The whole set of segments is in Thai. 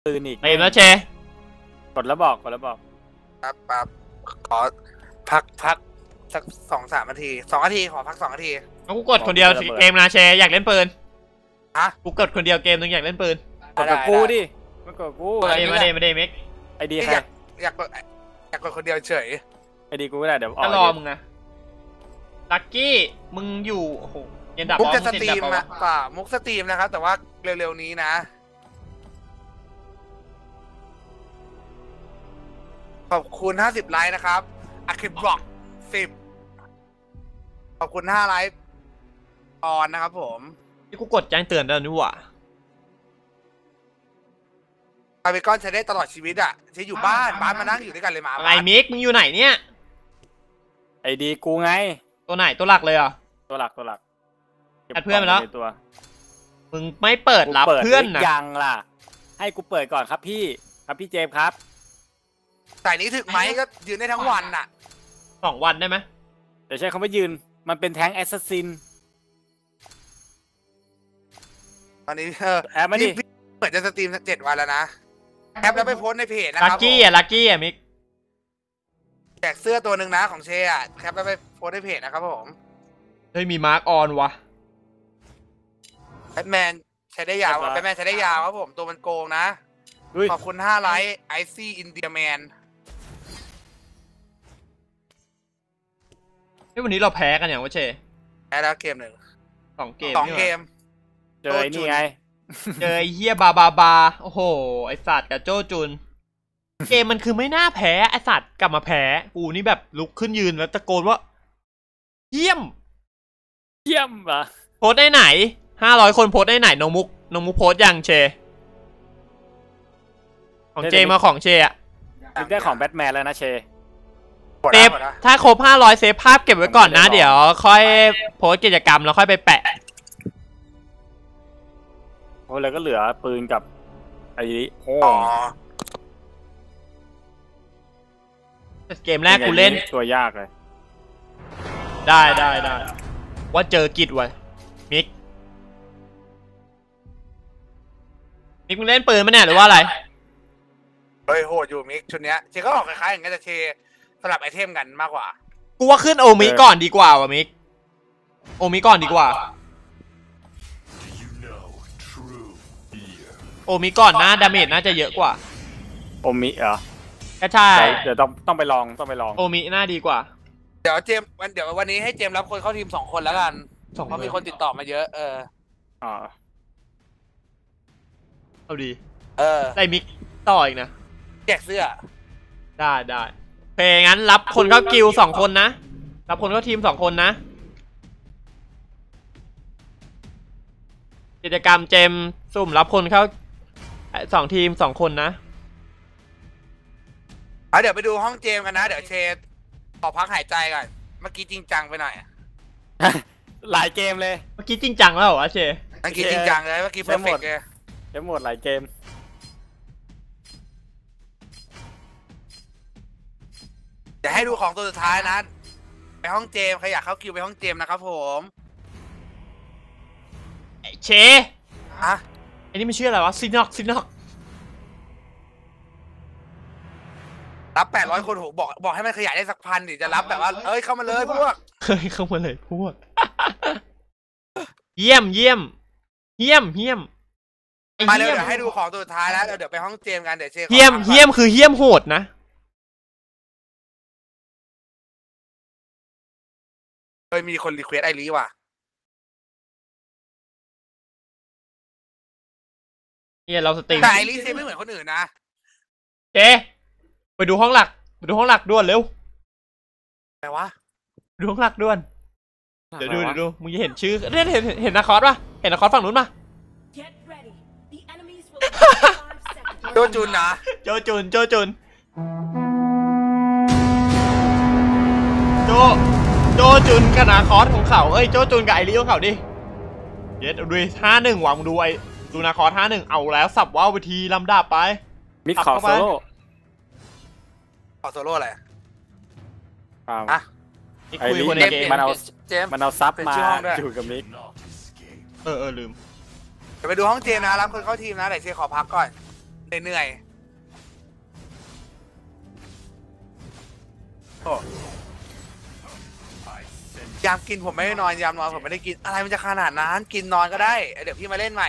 ตื่นอีกเต็มแล้วเชกดแล้วบอกครับขอพักสัก2-3 นาที2 นาทีขอพัก2 นาทีเอากูกดคนเดียวเกมนะเชอยากเล่นปืนฮะกูกดคนเดียวเกมนึงอยากเล่นปืนกดกับกูดิมันกดกูมาเดมิกไอดีใครอยากกดคนเดียวเฉยไอดีกูก็ได้เดี๋ยวก็รอมึงนะลักกี้มึงอยู่โอ้โหเย็นดับมุกจะสตรีมอะป่ามุกสตรีมนะครับแต่ว่าเร็วๆนี้นะขอบคุณ50 ไลค์นะครับอะคิบล็อก10ขอบคุณ5 ไลค์ออนนะครับผมที่กูกดแจ้งเตือนแล้วนี่หว่าบาร์บีคอนใช้ได้ตลอดชีวิตอะใช้อยู่บ้านมานั่งอยู่ด้วยกันเลยมาไอ้มิกมึงอยู่ไหนเนี่ยไอดีกูไงตัวไหนตัวหลักเลยอ่ะตัวหลักแอดเพื่อนไปแล้วมึงไม่เปิดรับเพื่อนนะยังล่ะให้กูเปิดก่อนครับพี่เจมส์ครับแต่นี้ถึกไหมก็ยืนได้ทั้งวันน่ะ 2 วันได้ไหมแต่ใช้คำว่ายืนมันเป็นแท้งแอสซัสซินตอนนี้แอปมาดิเหมือนจะสตรีม7 วันแล้วนะแอปแล้วไปโพสในเพจนะครับลักกี้อ่ะมิกแจกเสื้อตัวหนึ่งนะของเชอ่ะแคปแล้วไปโพสในเพจนะครับผมเฮ้ยมีมาร์กออนวะแบทแมนใช้ได้ยาวแบทแมนใช้ได้ยาวครับผมตัวมันโกงนะขอบคุณ5 ไลค์ไอซี่อินเดียแมนวันนี้เราแพ้กันอย่างวะเชแพ้แล้วเกม1 2 เกมเจอนี่ไงเจอไอ้เฮียบาโอ้โหไอสัตว์กับโจจุนเกมมันคือไม่น่าแพ้ไอสัตว์กลับมาแพ้กูนี่แบบลุกขึ้นยืนแล้วตะโกนว่าเยี่ยมอ่ะโพสได้ไหน500 คนโพสได้ไหนน้องมุกโพสยังเชของเจมาของเชอะได้ของแบทแมนแล้วนะเชเซฟถ้าครบ500เซฟภาพเก็บไว้ก่อนนะเดี๋ยวค่อยโพสกิจกรรมแล้วค่อยไปแปะโอ้แล้วก็เหลือปืนกับไอ้โอ้เกมแรกกูเล่นตัวยากเลยได้ว่าเจอกิจไว้มิกมึงเล่นปืนมั้ยเนี่ยหรือว่าอะไรเฮ้ยโหดอยู่มิกชุดเนี้ยเชก็ออกคล้ายๆอย่างงี้แต่เชสลับไอเทมกันมากกว่ากูว่าขึ้นโอมิก่อนดีกว่าวะมิกโอมิก่อนดีกว่าโอมิก่อนนะดาเมจน่าจะเยอะกว่าโอมิเหรอก็ใช่เดี๋ยวต้องไปลองโอมิน่าดีกว่าเดี๋ยววันนี้ให้เจมรับคนเข้าทีม2 คนแล้วกันเพราะมีคนติดต่อมาเยอะเอาดีได้มิกต่ออีกนะแจกเสื้อได้เพลงั้นรับคนเข้ากิล2 คนนะรับคนเข้าทีม2 คนนะกิจกรรมเจมสุ่มรับคนเข้า2 ทีม 2 คนนะเดี๋ยวไปดูห้องเจมกันนะเดี๋ยวเชขอพักหายใจก่อนเมื่อกี้จริงจังไปหน่อยหลายเกมเลยเมื่อกี้จริงจังแล้วเหรอเชเมื่อกี้จริงจังเลยเมื่อกี้เพอร์เฟกต์เลยหมดหลายเกมเดี๋ยวให้ดูของตัวสุดท้ายนะไปห้องเจมใครอยากเข้าคิวไปห้องเจมนะครับผมเชอะไอ้นี่มันชื่ออะไรวะซินอกรับ800 คนโหบอกให้มันขยายได้สัก1,000ดิจะรับแบบว่าเข้ามาเลยพวกเยี่ยมมาเลยเดี๋ยวให้ดูของตัวสุดท้ายแล้วเดี๋ยวไปห้องเจมกันเดี๋ยวเชเยี่ยมคือเยี่ยมโหดนะเคยมีคนรีเควสไอรีว่ะเนี่ยเราสตรีมแต่ไอรีเซไม่เหมือนคนอื่นนะเจไปดูห้องหลักด่วนเร็วอะไรวะดูห้องหลักด่วนเดี๋ยวดูมึงจะเห็นชื่อเนี่ยเห็นนาคอสป่ะเห็นนาคอสฝั่งนู้นป่ะโจจุนนะโจจุนโจจุนกับนาคอสของเขาโจจุนกับไอรีของเขาดิเย็ดดู51หวังดูนาคอส51เอาแล้วสับว้าวไปทีลำดับไปมิกขอโซโล่อะไรไอรีมันเอาซับมาอยู่กับมิกลืมเดี๋ยวไปดูห้องเจมนะรับคนเข้าทีมนะเดี๋ยวเชขอพักก่อนเหนื่อยโอ้ยามกินผมไม่ได้นอนยามนอนผมไม่ได้กินอะไรมันจะขนาดนั้นกินนอนก็ได้เดี๋ยวพี่มาเล่นใหม่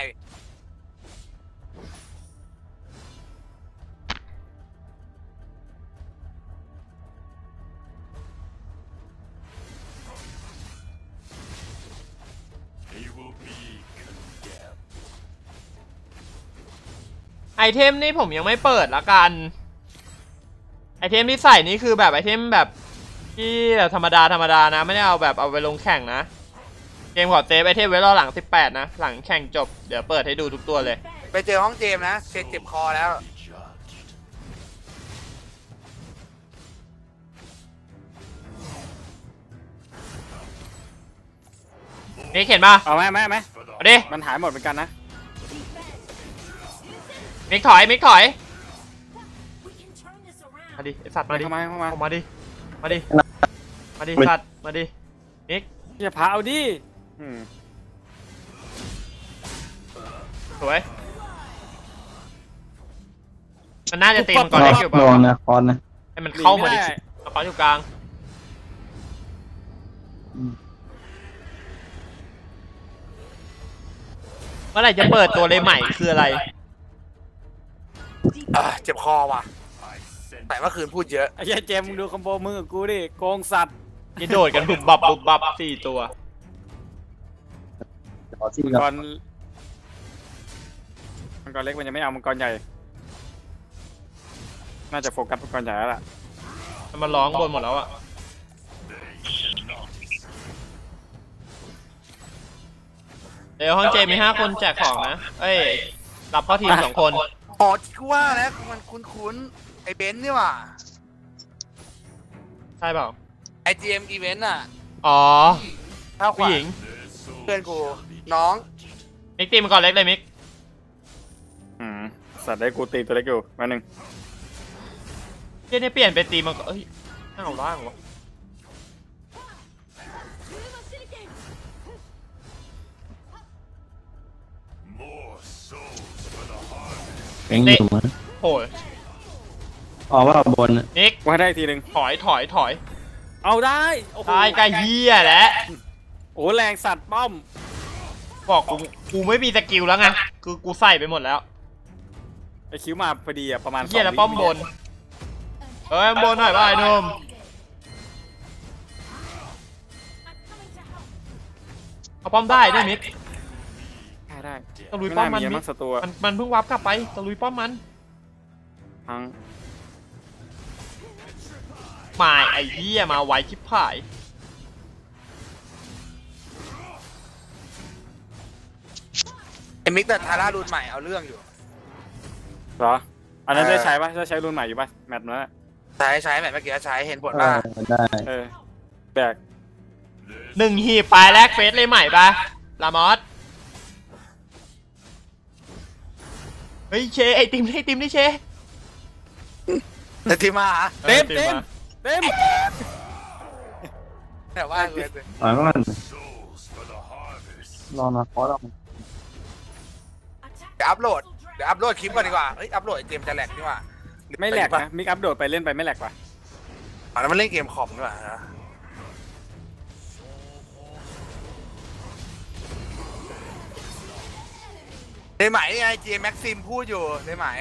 ไอเทมนี่ผมยังไม่เปิดละกันไอเทมที่ใส่นี่คือแบบไอเทมแบบที่ธรรมดานะไม่ได้เอาแบบเอาไปลงแข่งนะเกมขอเซฟไอเทมไว้รอหลัง18นะหลังแข่งจบเดี๋ยวเปิดให้ดูทุกตัวเลยไปเจอห้องเจมนะเจ็บคอแล้วนี่เห็นป่ะเอาไหมเอาดิมันหายหมดเหมือนกันนะมิกถอยมาดิไอสัตว์มาดิมาดิสัตว์มาดิมิกอย่าพาเอาดิสวยมันน่าจะตีมันก่อนได้อยู่ป่ะนะคอนนะให้มันเข้ามาดิคอนอยู่กลางเมื่อไหร่จะเปิดตัวเลยใหม่คืออะไรเจ็บคอว่ะแต่เมื่อคืนพูดเยอะไอ้เจมมึงดูคอมโบมึงกับกูดิโกงสัตว์นี่โดดกันบุบบับ4 ตัวมังกรเล็กมันยังไม่เอามังกรใหญ่น่าจะโฟกัสมังกรใหญ่แล้วล่ะมันร้องบนหมดแล้วอะเดี๋ยวห้องเจมี5 คนแจกของนะเอ้ยรับเข้าทีม2 คนอ๋อกูว่าแล้วมันคุ้นไอเบนซ์นี่ว่ะใช่เปล่าไอจีเอ็มอีเวนต์อ่ะอ๋อผู้หญิงเพื่อนกูน้องมิกตีมันก่อนเล็กเลยมิกสัตว์ได้กูตีตัวเล็กอยู่มาหนึ่งเนี่ยเปลี่ยนไปตีมันก็เอ้ยน่าเอาล่างวะเอ็งอยู่มั้ยโอ้ยอ๋อว่าบนนิกว่าได้ทีหนึ่งถอยเอาได้ตายไก่เหี้ยแหละโอ้แรงสัตว์ป้อมบอกกูไม่มีสกิลแล้วไงคือกูใส่ไปหมดแล้วไอคิวมาพอดีอะประมาณเหี้ยแล้วป้อมบนบนหน่อยป่ะไอ้นุ่มเอาป้อมได้มิกได้ตะลุยป้อมมันมิกมันเพิ่งวับกลับไปตะลุยป้อมมันมาไอ้เหี้ยมาไวชิบหายไอ้มิกแต่ทาร่ารุ่นใหม่เอาเรื่องอยู่เหรออันนั้นได้ใช้ปะได้ใช้รุ่นใหม่อยู่ปะแมตช์นั้นใช้แมตช์เมื่อกี้ใช้เห็นผลป่ะได้แบก 1 หีบไปแลกเฟสเลยใหม่ปะลามอสเฮ้ยเชไอติมนี่เชทีมาเต็มแต่ว่าเลยมันรอนะขอเราเดี๋ยวอัพโหลดคลิปก่อนดีกว่าอัพโหลดเกมจะแหลกนี่ว่าไม่แหลกนะมิกอัพโหลดไปเล่นไปไม่แหลกว่ะแล้วมันเล่นเกมคอมด้วยนะได้ไหมไอเจแม็กซิมพูดอยู่ได้ไหม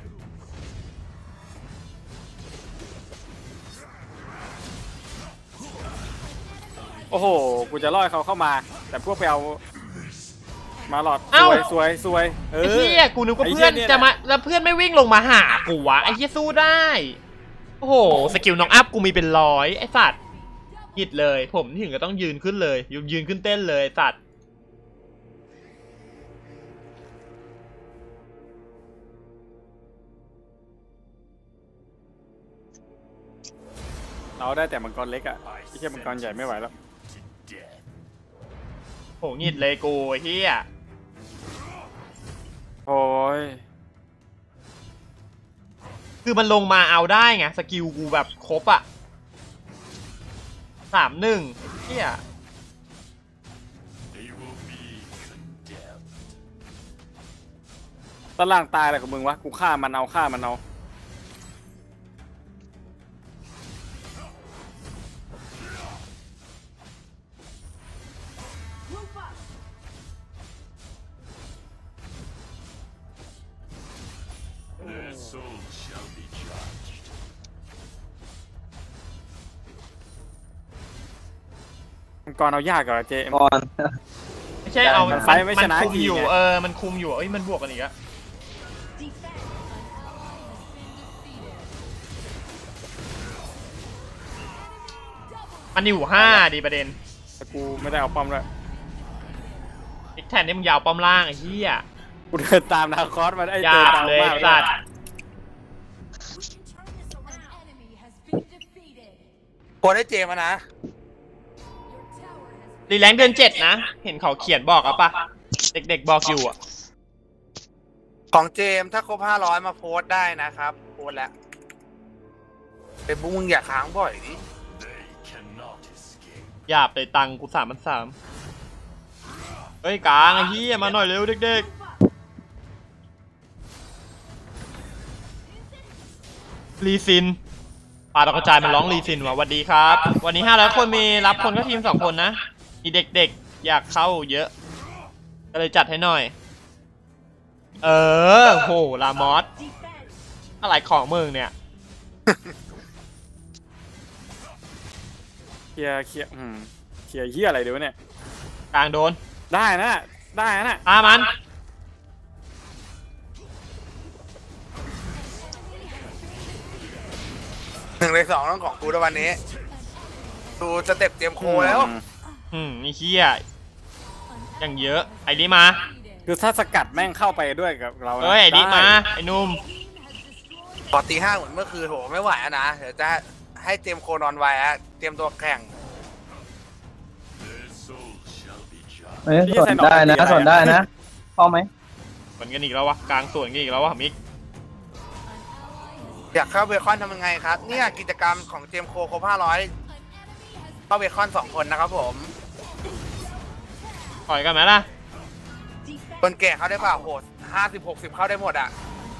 โอ้โหกูจะล่อเขาเข้ามาแต่พวกไปเอามาหลอดสวยไอ้เหี้ยกูนึกว่าเพื่อนจะมาแล้วเพื่อนไม่วิ่งลงมาหากูวะไอ้เหี้ยสู้ได้โอ้โหสกิลน้องอัพกูมีเป็น100ไอ้สัตว์หิดเลยผมถึงก็ต้องยืนขึ้นเลยยืนขึ้นเต้นเลยสัตว์เราได้แต่มังกรเล็กอ่ะที่แค่มังกรใหญ่ไม่ไหวแล้วโหหิดเลยกูเฮียโอ้ยคือมันลงมาเอาได้ไงสกิลกูแบบครบอ่ะ3-1เฮียตอนล่างตายอะไรของมึงวะกูฆ่ามันเอาฆ่ามันเอา มังกรเอายากกว่าเจมก่อนไม่ใช่เอามันไฟไม่ชนะคุมอยู่จริงไงมันคุมอยู่เอ้ยมันบวกกันอีกอะมันอยู่5ดีประเด็นแต่กูไม่ได้เอาป้อมด้วยอีกแทนนี่มึงยาวป้อมล่างไอ้เหี้ยกูเดินตามนาคอสมาได้หยาบเลยมากสัตว์โคตรได้เจมานะรีแลงเดือน7นะเห็นเขาเขียนบอกอะปะเด็กๆบอกอยู่อะของเจมถ้าครบ500มาโพสต์ได้นะครับโพสต์แล้วเป็นบุ้งมึงอย่าค้างบ่อยดิหยาบเลยตังกู3,300เฮ้ยกลางไอ้เหี้ยมาหน่อยเร็วเด็กๆรีซินปาดอกกระจายมันร้องรีซินว่ะสวัสดีครับวันนี้500คนมีรับคนก็ทีม2คนนะมีเด็กๆอยากเข้าเยอะก็เลยจัดให้หน่อยโหลามอสอะไรของมึงเนี่ยเคลียร์เคลียร์เหี้ยอะไรเดี๋ยวเนี่ยกลางโดนได้นะได้นะตามัน 1 ใน 2ต้องของกูในวันนี้ ดูสเต็ปเตรียมโคแล้วนี่เฮียอย่างเยอะไอ้นี่มาคือถ้าสกัดแม่งเข้าไปด้วยกับเรานะเฮ้ยไอ้นี่ด้มาไอ้นุ่มพอตี 5เหมือนเมื่อคืนโหไม่ไหวอะนะเดี๋ยวจะให้เตรียมโคนอนไว้อะเตรียมตัวแข่งเอ้ยสนได้นะสนได้นะเข้าไหมเหมือนกันอีกแล้ววะกลางส่วนกันอีกแล้ววะมิกอยากเข้าเบคอนทำยังไงครับเนี่ยกิจกรรมของเจมโคครบ500เข้าเบคอน2 คนนะครับผมต่อยกันไหมล่ะคนแก่เข้าได้เปล่าโหด50-60เข้าได้หมดอ่ะ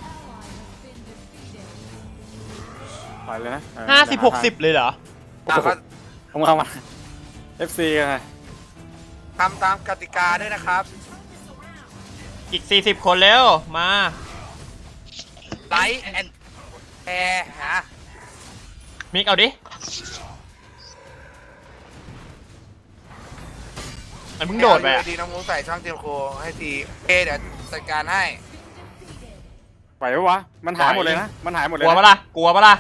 ปล่อยเลยนะ 50-60เลยเหรอก็เอามา FC กันนะทำตามกติกาด้วยนะครับอีก40คนแล้วมาไลค์แอนด์แชร์ฮะมิกเอาดิมันเพิ่งโดดไปอะดีน้องมุ้งใส่ช่องเจมโคให้ทีเดี๋ยวจัดการให้ไหวปะวะมันหายหมดเลยนะมันหายหมดเลยกลัวปะนะล่ะกลัวปะล่ะ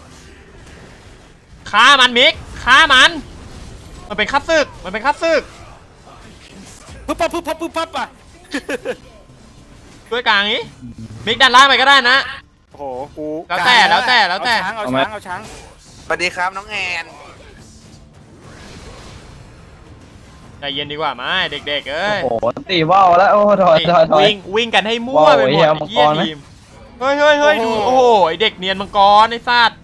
ฆ่ามันมิกฆ่ามันเป็นคัตซึกมันเป็นคัตซึกปึ๊บปั๊บปึ๊บปั๊บปึ๊บปั๊บอ่ะช่วยกลางนี้มิกดันล่างไปก็ได้นะโอ้โหกูแล้วแต่เอาช้างเอาช้างสวัสดีครับน้องแอนใจเย็นดีกว่ามาเด็กๆเอ้ยโอ้โหตีว่าวแล้วโอ้ถอยถอยวิ่งกันให้มั่วไปหมดว้าวไอ้เหี้ยมังกรไหมทีมเฮ้ยดูโอ้โหไอ้เด็กเนียนมังกรไอ้สัตว์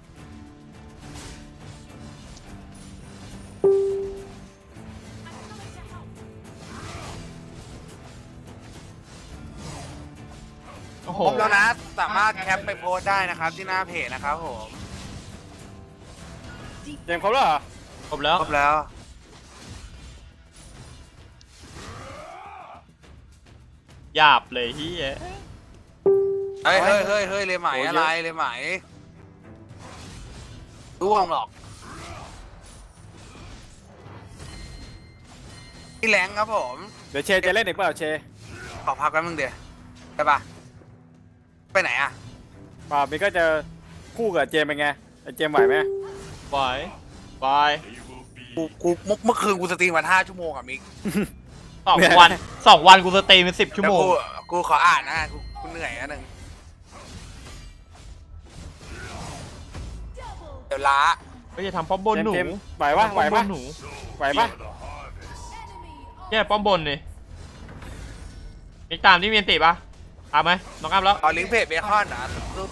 โอ้โหครบแล้วนะสามารถแคปไปโพสต์ได้นะครับที่หน้าเพจนะครับผมเกมครบแล้วเหรอครบแล้วครบแล้วหยาบเลยเฮียเฮ้ยเลยไหมอะไรเลยไหมร่วงหรอกพี่แรงครับผมเดี๋ยวเชจะเล่นอีกเปล่าเชขอพักแป๊บนึงเดี๋ยวได้ปะไปไหนอ่ะป่ามีก็จะคู่กับเจมเป็นไงไอเจมไหวไหมบายกูเมื่อคืนกูสตรีมมา5 ชั่วโมงอ่ะมิก 2 วันกูสตรีมเป็น10 ชั่วโมงกูขออ่านนะกูเหนื่อยนะหนึ่งเดี๋ยวล้าก็จะทำป้อมบนหนูเจมไหวปะไหวป้อมบปะนหนูไหวปะแย่ป้อมบนนี่มิกตามที่เมียนติปะตามไหมน้องอ้ำแล้วเอาลิงก์เพจเบคอนนะ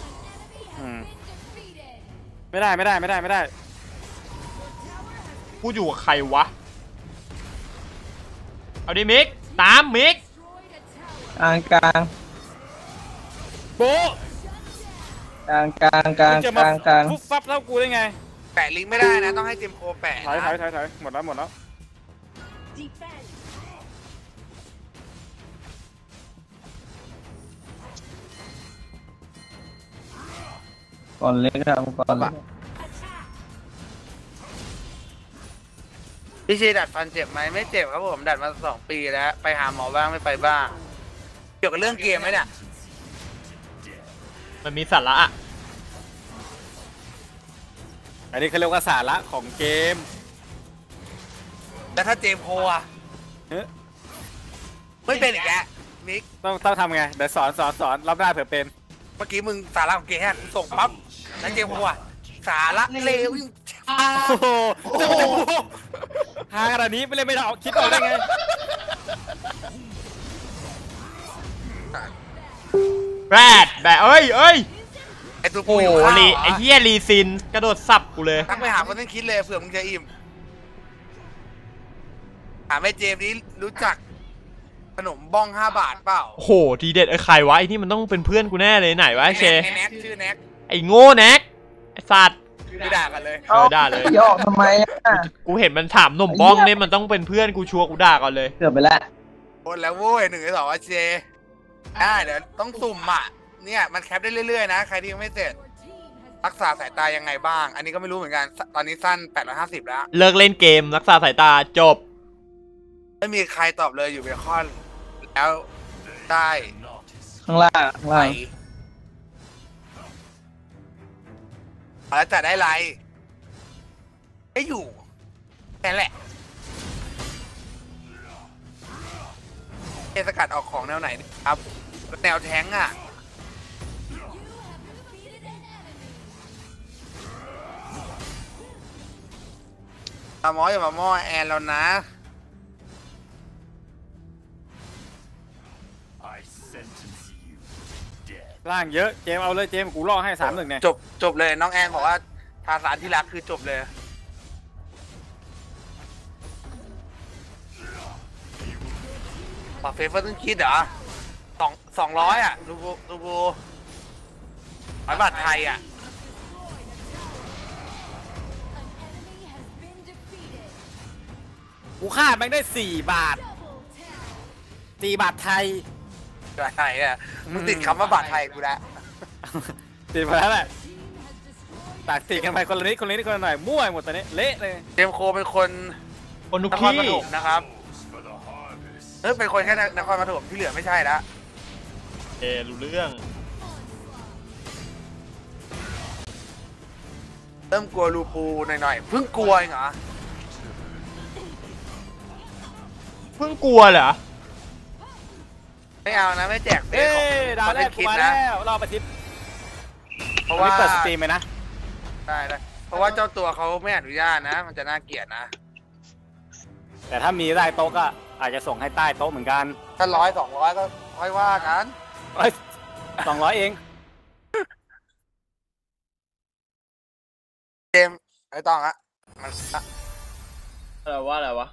ไม่ได้กูอยู่กับใครวะเอาดิมิกตามมิกกลางโบ๊ะกลางกลางกลางจะกมาลางกลางฟุบฟับเท่ากูได้ไงแปะลิงก์ไม่ได้นะต้องให้เจมโคแปะถอยนะหมดแล้วก่อนเล็กครับก่อนเล็กพี่ชีดัดฟันเจ็บไหมไม่เจ็บครับผมดัดมา2 ปีแล้วไปหาหมอบ้างไม่ไปบ้างเกี่ยวกับเรื่องเกมไหมเนี่ยมันมีสาระอะอันนี้เขาเรียกว่าสาระของเกมแล้วถ้าเจมโคอะเฮ้ยไม่เป็นอีกแล้วมิกต้องทำไงเดี๋ยวสอนรอบหน้าเผื่อเป็นเมื่อกี้มึงสาระของเกมแฮกส่งปั๊บแล้วเจมโคอะสาระเลวยิ่งช้าโอ้โหหาขนาดนี้ไม่เล่นไม่ได้คิดออกได้ไงแรดแบบเอ้ยไอตัวโอ้กูอยู่โหข้าวลีไอ้เหี้ยลีซินกระโดดสับกูเลยทักไปหาคนนั้นคิดเลยเผื่อมึงจะอิ่มถามไอ้เจมนี้รู้จักขนมบ้อง5 บาทเปล่าโอ้โหทีเด็ดใครวะไอ้นี่มันต้องเป็นเพื่อนกูแน่เลยไหนวะไอ้เชไอ้แน็กชื่อแน็กไอ้โง่แน็กไอ้สัตว์ไม่ด่ากันเลยด่าเลยย่ออกทำไมอ่ะกูเห็นมันถามหนุ่มบ้องเนี่ยมันต้องเป็นเพื่อนกูชัวร์กูด่าก่อนเลยเกือบไปแล้วโอนแล้วโว้ย1 2เจเดี๋ยวต้องสุ่มอ่ะเนี่ยมันแคปได้เรื่อยๆนะใครที่ยังไม่เสร็จรักษาสายตายังไงบ้าง อันนี้ก็ไม่รู้เหมือนกันตอนนี้สั้น850แล้วเลิกเล่นเกมรักษาสายตาจบไม่มีใครตอบเลยอยู่เบคอนแล้วได้ข้างล่างข้างไปล่างแล้วจะได้ไรไม่อยู่แค่นั้นแหละเทสกัดออกของแนวไหนครับแนวแท้งอ่ะมาหมออย่ามาหม้อแอนแล้วนะร่างเยอะเจมเอาเลยเจมกูล่อให้3-1เนี่ยจบเลยน้องแอนบอกว่าทาสานที่รักคือจบเลยปากเฟเฟอร์ต้องคิดเหรอ200อ่ะดูบู100 บาทไทยอ่ะกูฆ่าแม่งได้4 บาท4 บาทไทยบาทไทยอ่ะมึงติดคำว่าบาทไทยกูแล้วติดไปแล้วแหละตากติดกันไปคนละนิดคนละหน่อยมั่วหมดตอนนี้เละเลยเจมโคเป็นคนคนทุกนครที่ปฐมนะครับเป็นคนแค่นครปฐมที่เหลือไม่ใช่แล้วรู้เรื่องเริ่มกลัวลูปูหน่อยๆเพิ่งกลัวเองเหรอเพิ่งกลัวเหรอไม่เอานะไม่แจกเฟเอ้ซของดาวแรกกูคิดมานะแล้วรอประทิตย์เพราะวันว่านี้เปิดสตรีมไหมนะได้เพราะว่าเจ้าตัวเขาไม่อนุญาตนะ มันจะน่าเกลียดนะแต่ถ้ามีใต้โต๊ะก็อาจจะส่งให้ใต้โต๊ะเหมือนกันถ้า100 200ก็ค่อยว่ากัน 200เองเจมไม่ต้องละมันอะไรวะ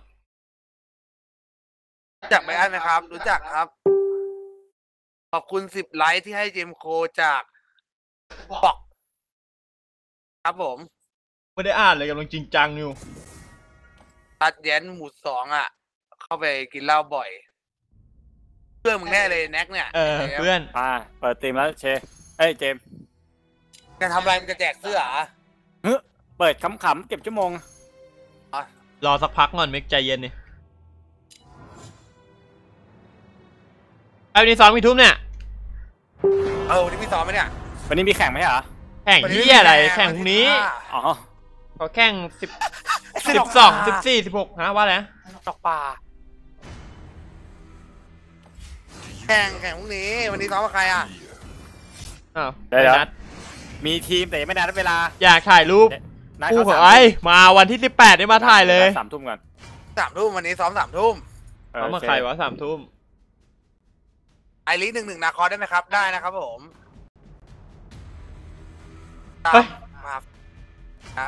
รู้จักไบอันไหมครับ รู้จักครับ ขอบคุณ10 ไลค์ที่ให้เจมโคจากบอกครับผมไม่ได้อ่านเลยกำลังจริงจังอยู่ตัดแย้นหมู่2อ่ะ เข้าไปกินเหล้าบ่อย เพื่อนมึงแน่เลยแน็กเนี่ยเพื่อนเปิดสตรีมแล้วเชเอ้ยเจมจะทำอะไรมึงจะแจกเสื้อเหรอเปิดขำๆเก็บชั่วโมงรอสักพักก่อนเมกใจเย็นนี่ไอ้วันนี้ซ้อมกี่ทุ่มเนี่ยวันนี้พี่ซ้อมไหมเนี่ยวันนี้มีแข่งไหมเหรอแข่งที่อะไร แข่งพรุ่งนี้อ๋อเขาแข่ง12 14 16ฮะว่าอะไรนะดอกป่าแข่งพรุ่งนี้ วันนี้ซ้อมกับใครอ่ะอ้าวเดี๋ยวนัดมีทีมแต่ยังไม่นัดเวลาอยากถ่ายรูปนัดคู่เขาของ 3 ไอ้มาวันที่18ได้มาถ่ายเลย 3 ทุ่มก่อน 3 ทุ่มวันนี้ซ้อม3 ทุ่มเขามาใครวะ3 ทุ่มไอริส1-1นาคอได้ไหมครับ ได้นะครับผมเฮ้ยมา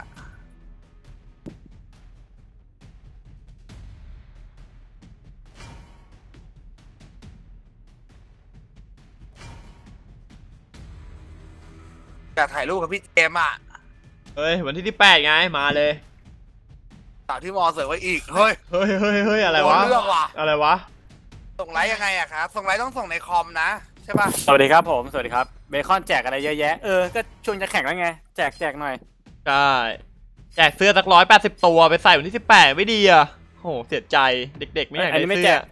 อยากถ่ายรูปกับพี่เจมอ่ะเฮ้ยวันที่18ไงมาเลยสาวที่มอเสริมไว้อีกเฮ้ยเฮ้ยอะไรวะเรื่องว่ะอะไรวะส่งไลค์ยังไงอะครับส่งไลค์ต้องส่งในคอมนะใช่ป่ะสวัสดีครับผมสวัสดีครับเบคอนแจกอะไรเยอะแยะก็ช่วงจะแข่งแล้วไงแจกหน่อยใช่แจกเสื้อสัก180 ตัวไปใส่วันที่18ไม่ดีอ่ะโหเสียใจเด็กๆไม่อยากได้เสื้อ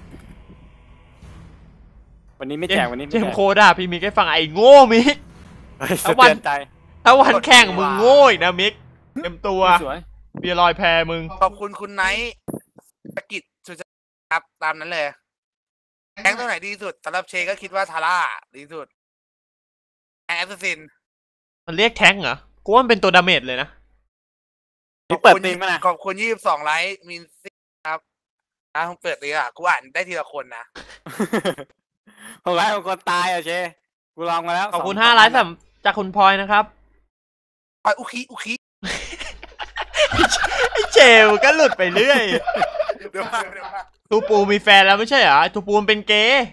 วันนี้ไม่แจกวันนี้ไม่เจแจมกโคด่าพี่มิกให้ฟังไอ้โง่มิกเฮ้ยถ้าสะวันเทือนใจถ้าวันแข่งมึงโง่อีกนะมิกเต็มตัวสวยเบียร์ลอยแพมึงขอบคุณคุณไนท์ธกิจสุดครับตามนั้นเลยแองตัวไหนดีที่สุดสำหรับเชก็คิดว่าทาร่าดีที่สุดแองแอสซัสซินมันเรียกแท้งเหรอกูว่ามันเป็นตัวดาเมจเลยนะนี่เปิดตีมมานะขอบคุณ22 ไลค์มินซี่ครับผมเปิดตีอ่ะกูอ่านได้ทีละคนนะผมร้ายคนตายเชกูลองมาแล้วขอบคุณ5 ไลค์จากคุณพลอยนะครับอุคิไอ้เจมก็หลุดไปเรื่อยเดี๋ยวมาตูปูมีแฟนแล้วไม่ใช่เหรอตูปูมันเป็นเกย์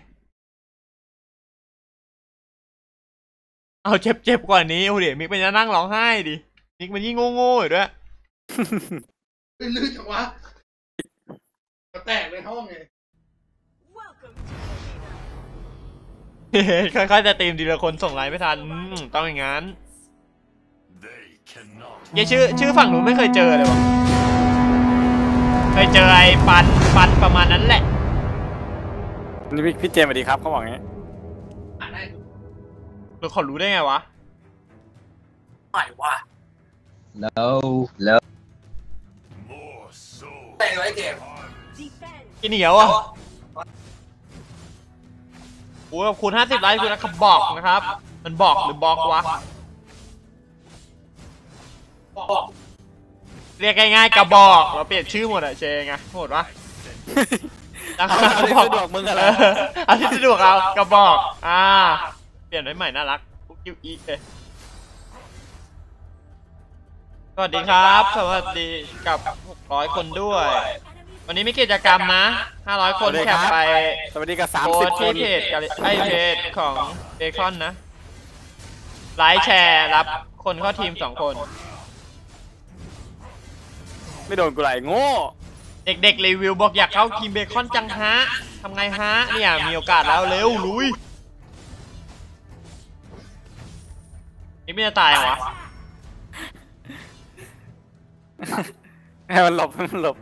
เอาเจ็บกว่านี้โอ้เดี๋ยวมิกมันจะนั่งร้องไห้ดิมิกมันยิ่งโง่ๆอยู่ด้วยลื่นจังวะแตกในห้องไงค่อยๆจะตีมทีละคนส่งไลน์ไม่ทันต้องอย่างงั้นชื่อฝั่งหนูไม่เคยเจอเลยวะเคยเจอไอ้ปันประมาณนั้นแหละนี่พี่เจมสวัสดีครับเขาบอกงี้เราขอรู้ได้ไงวะไม่ว่าแล้วแต่งไว้เกมกินเหนียวอ่ะโอ้ยขอบคุณ50 ไลค์คุณนะครับบอกนะครับ มันบอกหรือบอกวะเรียกง่ายๆกระบอกเราเปลี่ยนชื่อหมดอะเชงไงโหดวะเอาที่สะดวกมึงอะไรเอาที่สะดวกเอากระบอกเปลี่ยนไว้ใหม่น่ารักกุ๊กกิ๊วอีกเลยสวัสดีครับสวัสดีกับ600 คนด้วย วันนี้มีกิจกรรมนะ500 คนแคปไปสวัสดีกับโพส 30 คที่นเพจกับเพจของเบคอนนะไลค์แชร์รับคนเข้าทีม2 คนไม่โดนกูไหลโง่เด็กๆรีวิวบอกอยากเข้าทีมเบคอนจังฮะทำไงฮะเนี่ยมีโอกาสแล้วเร็วลุยนี่ไม่จะตายเหรอวะให้มันหลบ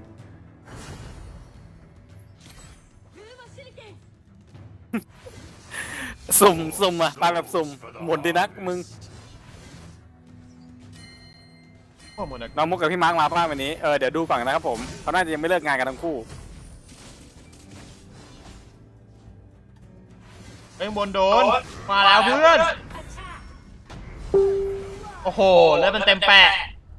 สุ่มอ่ะปาแบบสุ่มหมดดีนักมึงน้องมุกกับพี่มาร์คมาป้าวันนี้เดี๋ยวดูฝั่งนะครับผมเขาน่าจะยังไม่เลิกงานกันทั้งคู่เอ้ยบนโดนมาแล้วเพื่อนโอ้โหแล้วมันเต็มแปะ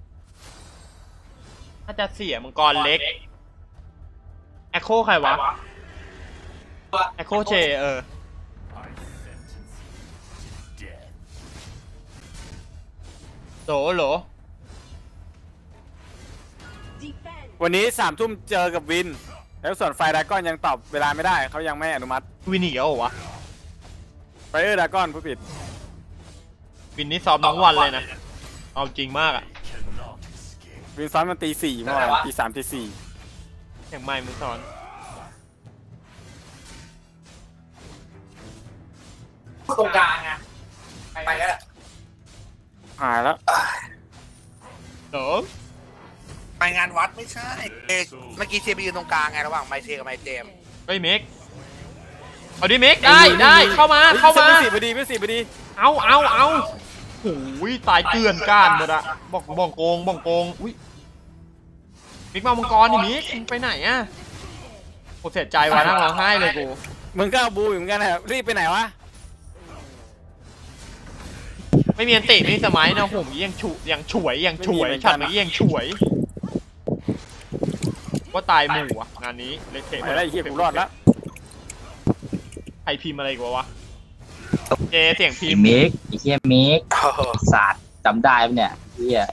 น่าจะเสียมังกรเล็กแอคโคใครวะแอคโคเจโหลวันนี้3 ทุ่มเจอกับวินแล้วส่วนไฟดราก้อนยังตอบเวลาไม่ได้เขายังไม่อนุมัติวินอีกแล้วเหรอวะไฟดราก้อนผู้ผิดวินนี่ซ้อมทั้งวันเลยนะเอาจริงมากอะวินซ้อนมันตี 4เมื่อวานตี 3ตีอย่างไม่มึงสอนตรงกลางไงไปแล้ว 4หายแล้วโหลไปงานวัดไม่ใช่เมื่อกี้เชไปยืนตรงกลางไงระหว่างไมเชกับไมเจมเฮ้ยเมกเอาดิเมกได้เข้ามาไม่สี่พอดีเอาโอ้ยตายเกลื่อนก้านหมดอะบ้องโกงอุ้ยมิกมามังกรนี่มิกมึงไปไหนอะโคตรเสียใจว่ะนั่งร้องไห้เลยกูมึงก็เอาบูอยู่เหมือนกันนะครับรีบไปไหนวะไม่มีอันติไม่มีสมัยนะผมยังฉวยฉันเมื่อกี้ยังฉวยว่าตายหมู่อ่ะงานนี้เล็กเทะไม่ได้เฮียกูรอดแล้วใครพิมพ์อะไรกูวะเจเสียงพิไอ้มพ์เมกไอ้เหี้ยเมกศาสตร์จำได้ปะเนี่ยเหี้ย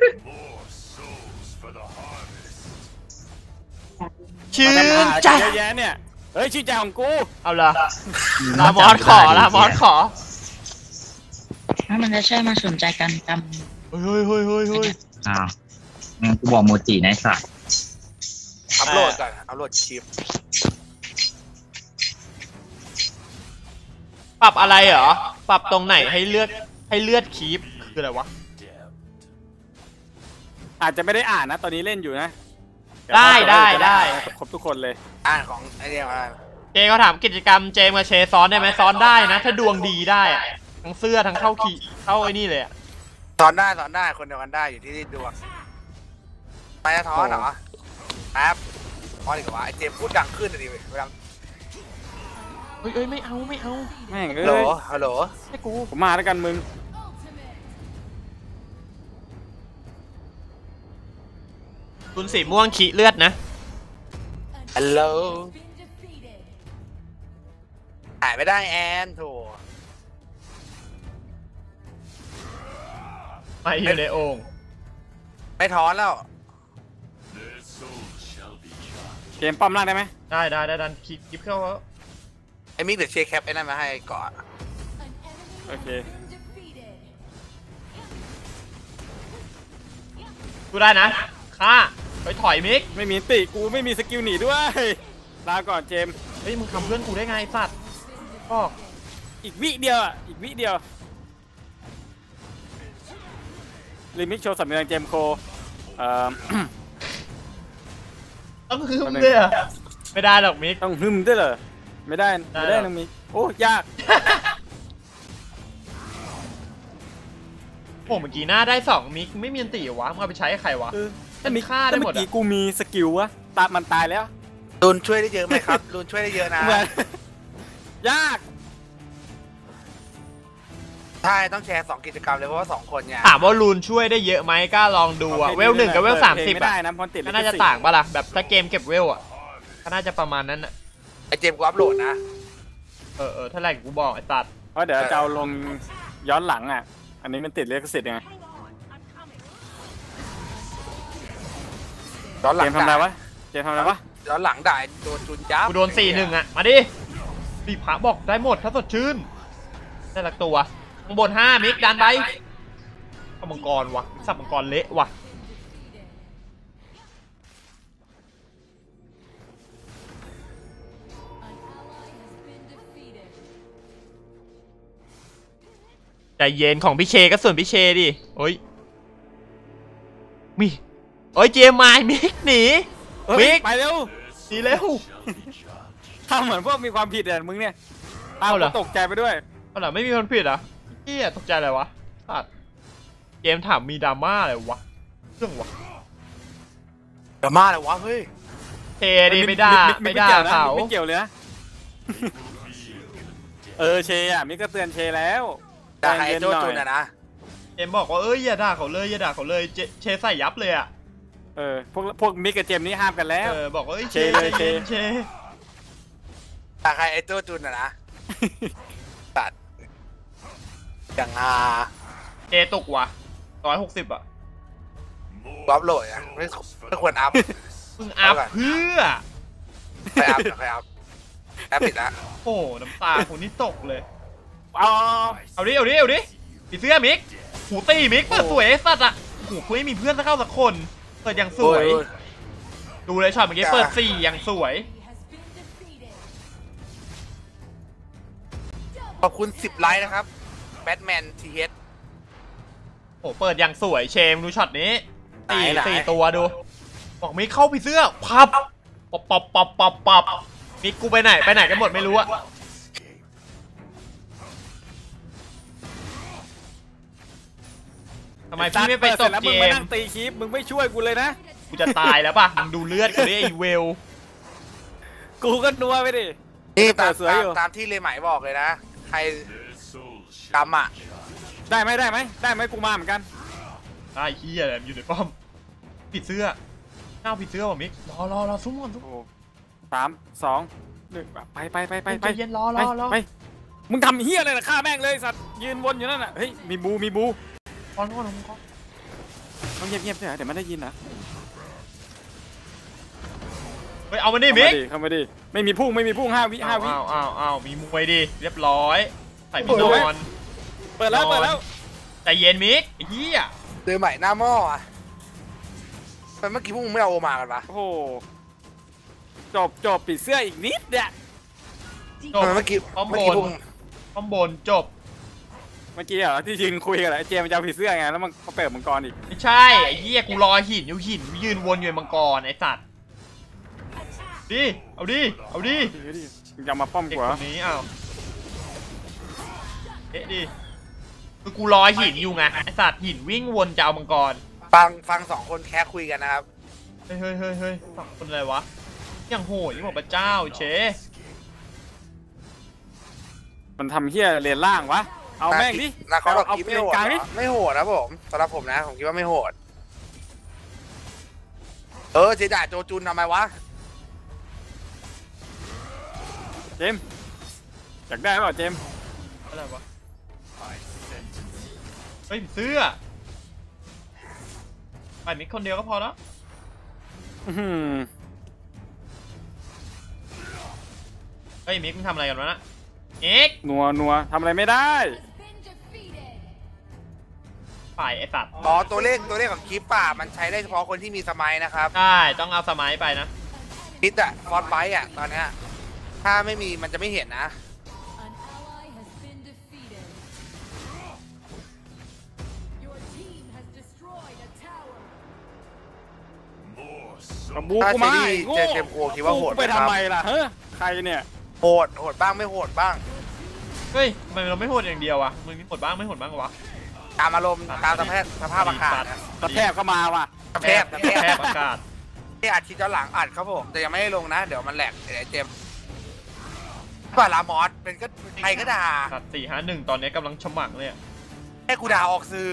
ชื่อใจจ้าเยอะแยะเนี่ยเฮ้ยชื่อใจของกูเอาละลามอสขอถ้ามันจะใช่มาสนใจกันกเฮ้ยอ้าวงั้นกูบอกโมจินะไอ้สัสอัพโหลดก่อนอัพโหลดคลิปปรับอะไรเหรอปรับตรงไหนให้เลือดคีปคืออะไรวะอาจจะไม่ได้อ่านนะตอนนี้เล่นอยู่นะได้ครบทุกคนเลยอ่านของไอเดียมาเจเขาถามกิจกรรมเจมาเชซ้อนได้ไหมซ้อนได้นะ ถ้าดวงดีได้อะทั้งเสื้อทั้งเข้าไอ้นี่เลยอะสอนได้คนเดียวกันได้อยู่ที่ดวงไปจะท้อนเหรอแป๊บท้อนดีกว่าไอเจมพูดดังขึ้นเลยดิเวลาเอ้ยไม่เอาแม่งฮัลโหลเอ้ยฮัลโหลให้กูผมมาแล้วกันมึงคุณสีม่วงขี้เลือดนะฮัลโหลหายไม่ได้แอนโถไม่อยู่ในโอ่งไม่ท้อนแล้วเกมป้อมล่างได้ไหมได้ดันคลิปเข้าไอ้มิกเดี๋ยวเช็คแคปไอ้นั่นมาให้ก่อนโอเคกูได้นะฆ่าไปถอยมิกไม่มีติกูไม่มีสกิลหนีด้วยลาก่อนเจมส์เฮ้ยมึงทำเพื่อนกูได้ไงไอ้สัตว์บอกอีกวิเดียวอ่ะอีกวิเดียวลิมิกโชว์สำเนียงเจมส์โคต้องฮึมเลยอะไม่ได้หรอกมิกต้องหึมด้วยเหรอไม่ได้ได้ไม่ได้น้องมิกโอ้ยากโอ้เมื่อกี้หน้าได้2มิกไม่มีอันตีเหรอวะมึงเอาไปใช้ให้ใครวะถ้ามิกฆ่าได้หมดอะเมื่อกี้กูมีสกิลวะมันตายแล้วรุนช่วยได้เยอะไหมครับรุนช่วยได้เยอะนะเหมือนยากใช่ต้องแชร์2กิจกรรมเลยเพราะว่า2คนเนี่ยถามว่ารูนช่วยได้เยอะไหมกล้าลองดูอะเวล1กับเวลไม่ 30 ได้อะนะเพราะติดก็น่าจะต่างปะล่ะแบบถ้าเกมเก็บเวลอะก็น่าจะประมาณนั้นอะไอเจมกูอัพโหลดนะถ้าแรกกูบอกไอ้ตัดเพราะเดี๋ยวจะเอาลงย้อนหลังอ่ะอันนี้มันติดลิขสิทธิ์ยังไงย้อนหลัเจงมส์ทำอะไรวะเจมส์ทำอะไรวะย้อนหลังได้โดนจุนยับกูโดน 4-1 อะมาดิปีพระบอกได้หมดถ้าสดชื่นได้หลักตัวข้างบน5มิกดันไปเอามังกรวะสับมังกรเละวะใจเย็นของพี่เชก็ส่วนพี่เชดิโอ้ยโอ้ยเจมมายมิกหนีเฮ้ยมิกไปเร็วหนีเร็วทำเหมือนพวกมีความผิดอ่ะมึงเนี่ยเอาเหรอตกใจไปด้วยเอาเหรอไม่มีคนผิดเหรอเฮียตกใจอะไรวะสัตว์เกมถามมีดราม่าอะไรวะเรื่องวะเดี๋ยวมาเลยวะเฮ้ยเทดีไม่ด่าไม่ด่าเขาไม่เกี่ยวเลยนะ เชอ่ะมิกก็เตือนเชแล้วด่าใครใจเย็นโจหน่อยจุนอะนะเกมบอกว่าอย่าด่าเขาเลยอย่าด่าเขาเลยเชใส่ยับเลยอ่ะพวกมิกกับเจมนี่ห้ามกันแล้วบอกว่าเชเลยเชเชด่าใครไอโจจุนอะนะตัดอย่างเจตกว่ะ160อ่ะอัพโหลดอะไม่ควรอัพมึงอัพเพื่อไปอัพแอปปิดละโอ้น้ำตาคนนี้ตกเลยเอาเอาดิผีเสื้อมิกหูตีมิกเปิดสวยไอ้สัตว์อ่ะหูกูไม่มีเพื่อนสักเข้าสักคนเปิดอย่างสวยโอ้ดูเลยช็อตเมื่อกี้เปิด4อย่างสวยขอบคุณ10 ไลค์นะครับแบทแมนทีเฮดโอ้เปิดอย่างสวยเชมดูช็อตนี้ไหนสี่ตัวดูบอกมิกเข้าผีเสื้อพับปับมิกกูไปไหนกันหมดไม่รู้อะทำไมพี่ไม่ไปตบแล้วเจมึงมามนั่งตีคลิปมึงไม่ช่วยกูเลยนะกูจะตายแล้วป่ะมึงดูเลือดกูดิไอเวลกูก็นัวไปดินี่เปิดสวยอยู่ตามที่เลไหมบอกเลยนะ ใครกำอ่ะได้ไหมกูมาเหมือนกันไอ้เหี้ยอะไรอยู่ในป้อมผิดเสื้อหน้าผิดเสื้อว่ะมิกรอซุ่มก่อนซุ่มโอ้3 2 1ไปใจเย็นรอไปมึงทำเฮียอะไรนะฆ่าแม่งเลยสัตว์ยืนวนอยู่นั่นน่ะเฮ้ยมีบูก่อนต้องเงียบๆใช่ไหมเดี๋ยวมันได้ยินนะเฮ้ยเอามาดิมิกเข้ามาดิไม่มีพุ่ง5 วิอ้าวมีมวยดิเรียบร้อยใส่พี่นอนเปิดแล้วแต่เย็นมิกไอ้เหี้ยเดินใหม่หน้าหม้ออะแต่เมื่อกี้พวกมึงไม่เอาโอมากันปะโอ้โหจบปิดเสื้ออีกนิดเนี่ยจบเมื่อกี้ป้อมเมื่บอกี้นพวกมึงป้อมบนจบเมื่อกี้เหรอที่ยืนคุยกันแหละไอ้เจมส์มันจะเอาผีเสื้อไงแล้วมันเขาเปิดมังกรอีกไม่ใช่ไอ้เหี้ยกูรอหินอยู่หินยืนวนอยู่ในมังกรไอ้สัตว์ดิเอาดิเอาดิมึงจะมาป้อมเด็กกูเหรคอนนี้อ้าวเอ๊ะดิคือกูรอหินอยู่ไงไอ้สัตว์หินวิ่งวนจะเอามังกรฟังสองคนแค่คุยกันนะครับเฮ้ยฝั่งคนอะไรวะอย่างโหดนี่บอกพระเจ้าเชมันทำเฮี้ยเรียนล่างวะเอาแม่งดินะเขาบอกเอาคิดเรีไม่ยนโหดกลางเหรดิอไม่โหดนะผมสำหรับผมนะผมคิดว่าไม่โหดเจด่าโจจุนทำไมวะเจมส์อยากได้เปล่าเจมส์อะไรวะเฮ้ยเสื้อไปมิกคนเดียวก็พอแล้วอื้อหือเฮ้ยมิกมึงทำอะไรกันวะนะมิกนัวทำอะไรไม่ได้ฝ่ายไอ้สัตว์อ๋อตัวเลขของคลิปป่ะมันใช้ได้เฉพาะคนที่มีสมัยนะครับใช่ต้องเอาสมัยไปนะคิดอะฟอนต์ไบต์อะตอนเนี้ยถ้าไม่มีมันจะไม่เห็นนะกระบูถ้ากูเจมาดี้โง่เจอเกมโกคิดว่าโหดไปไหมครับทำไมล่ะเฮ้ยใครเนี่ยโหดบ้างไม่โหดบ้างเฮ้ยทำไมเราไม่โหดอย่างเดียววะมึงโหดบ้างไม่โหดบ้างวะตามอารมณ์ตามสภาพอากาศนะกระแทกเข้ามาว่ะแทบแทบอากาศที่อัดคลิปย้อนหลังอัดครับผมแต่ยังไม่ได้ลงนะเดี๋ยวมันแหลกเดี๋ยวเจมป่าลามอสเป็นก็ใครก็ด่าสัตว์4-5-1ตอนนี้กำลังฉมังเลยอะให้กูด่าออกสื่อ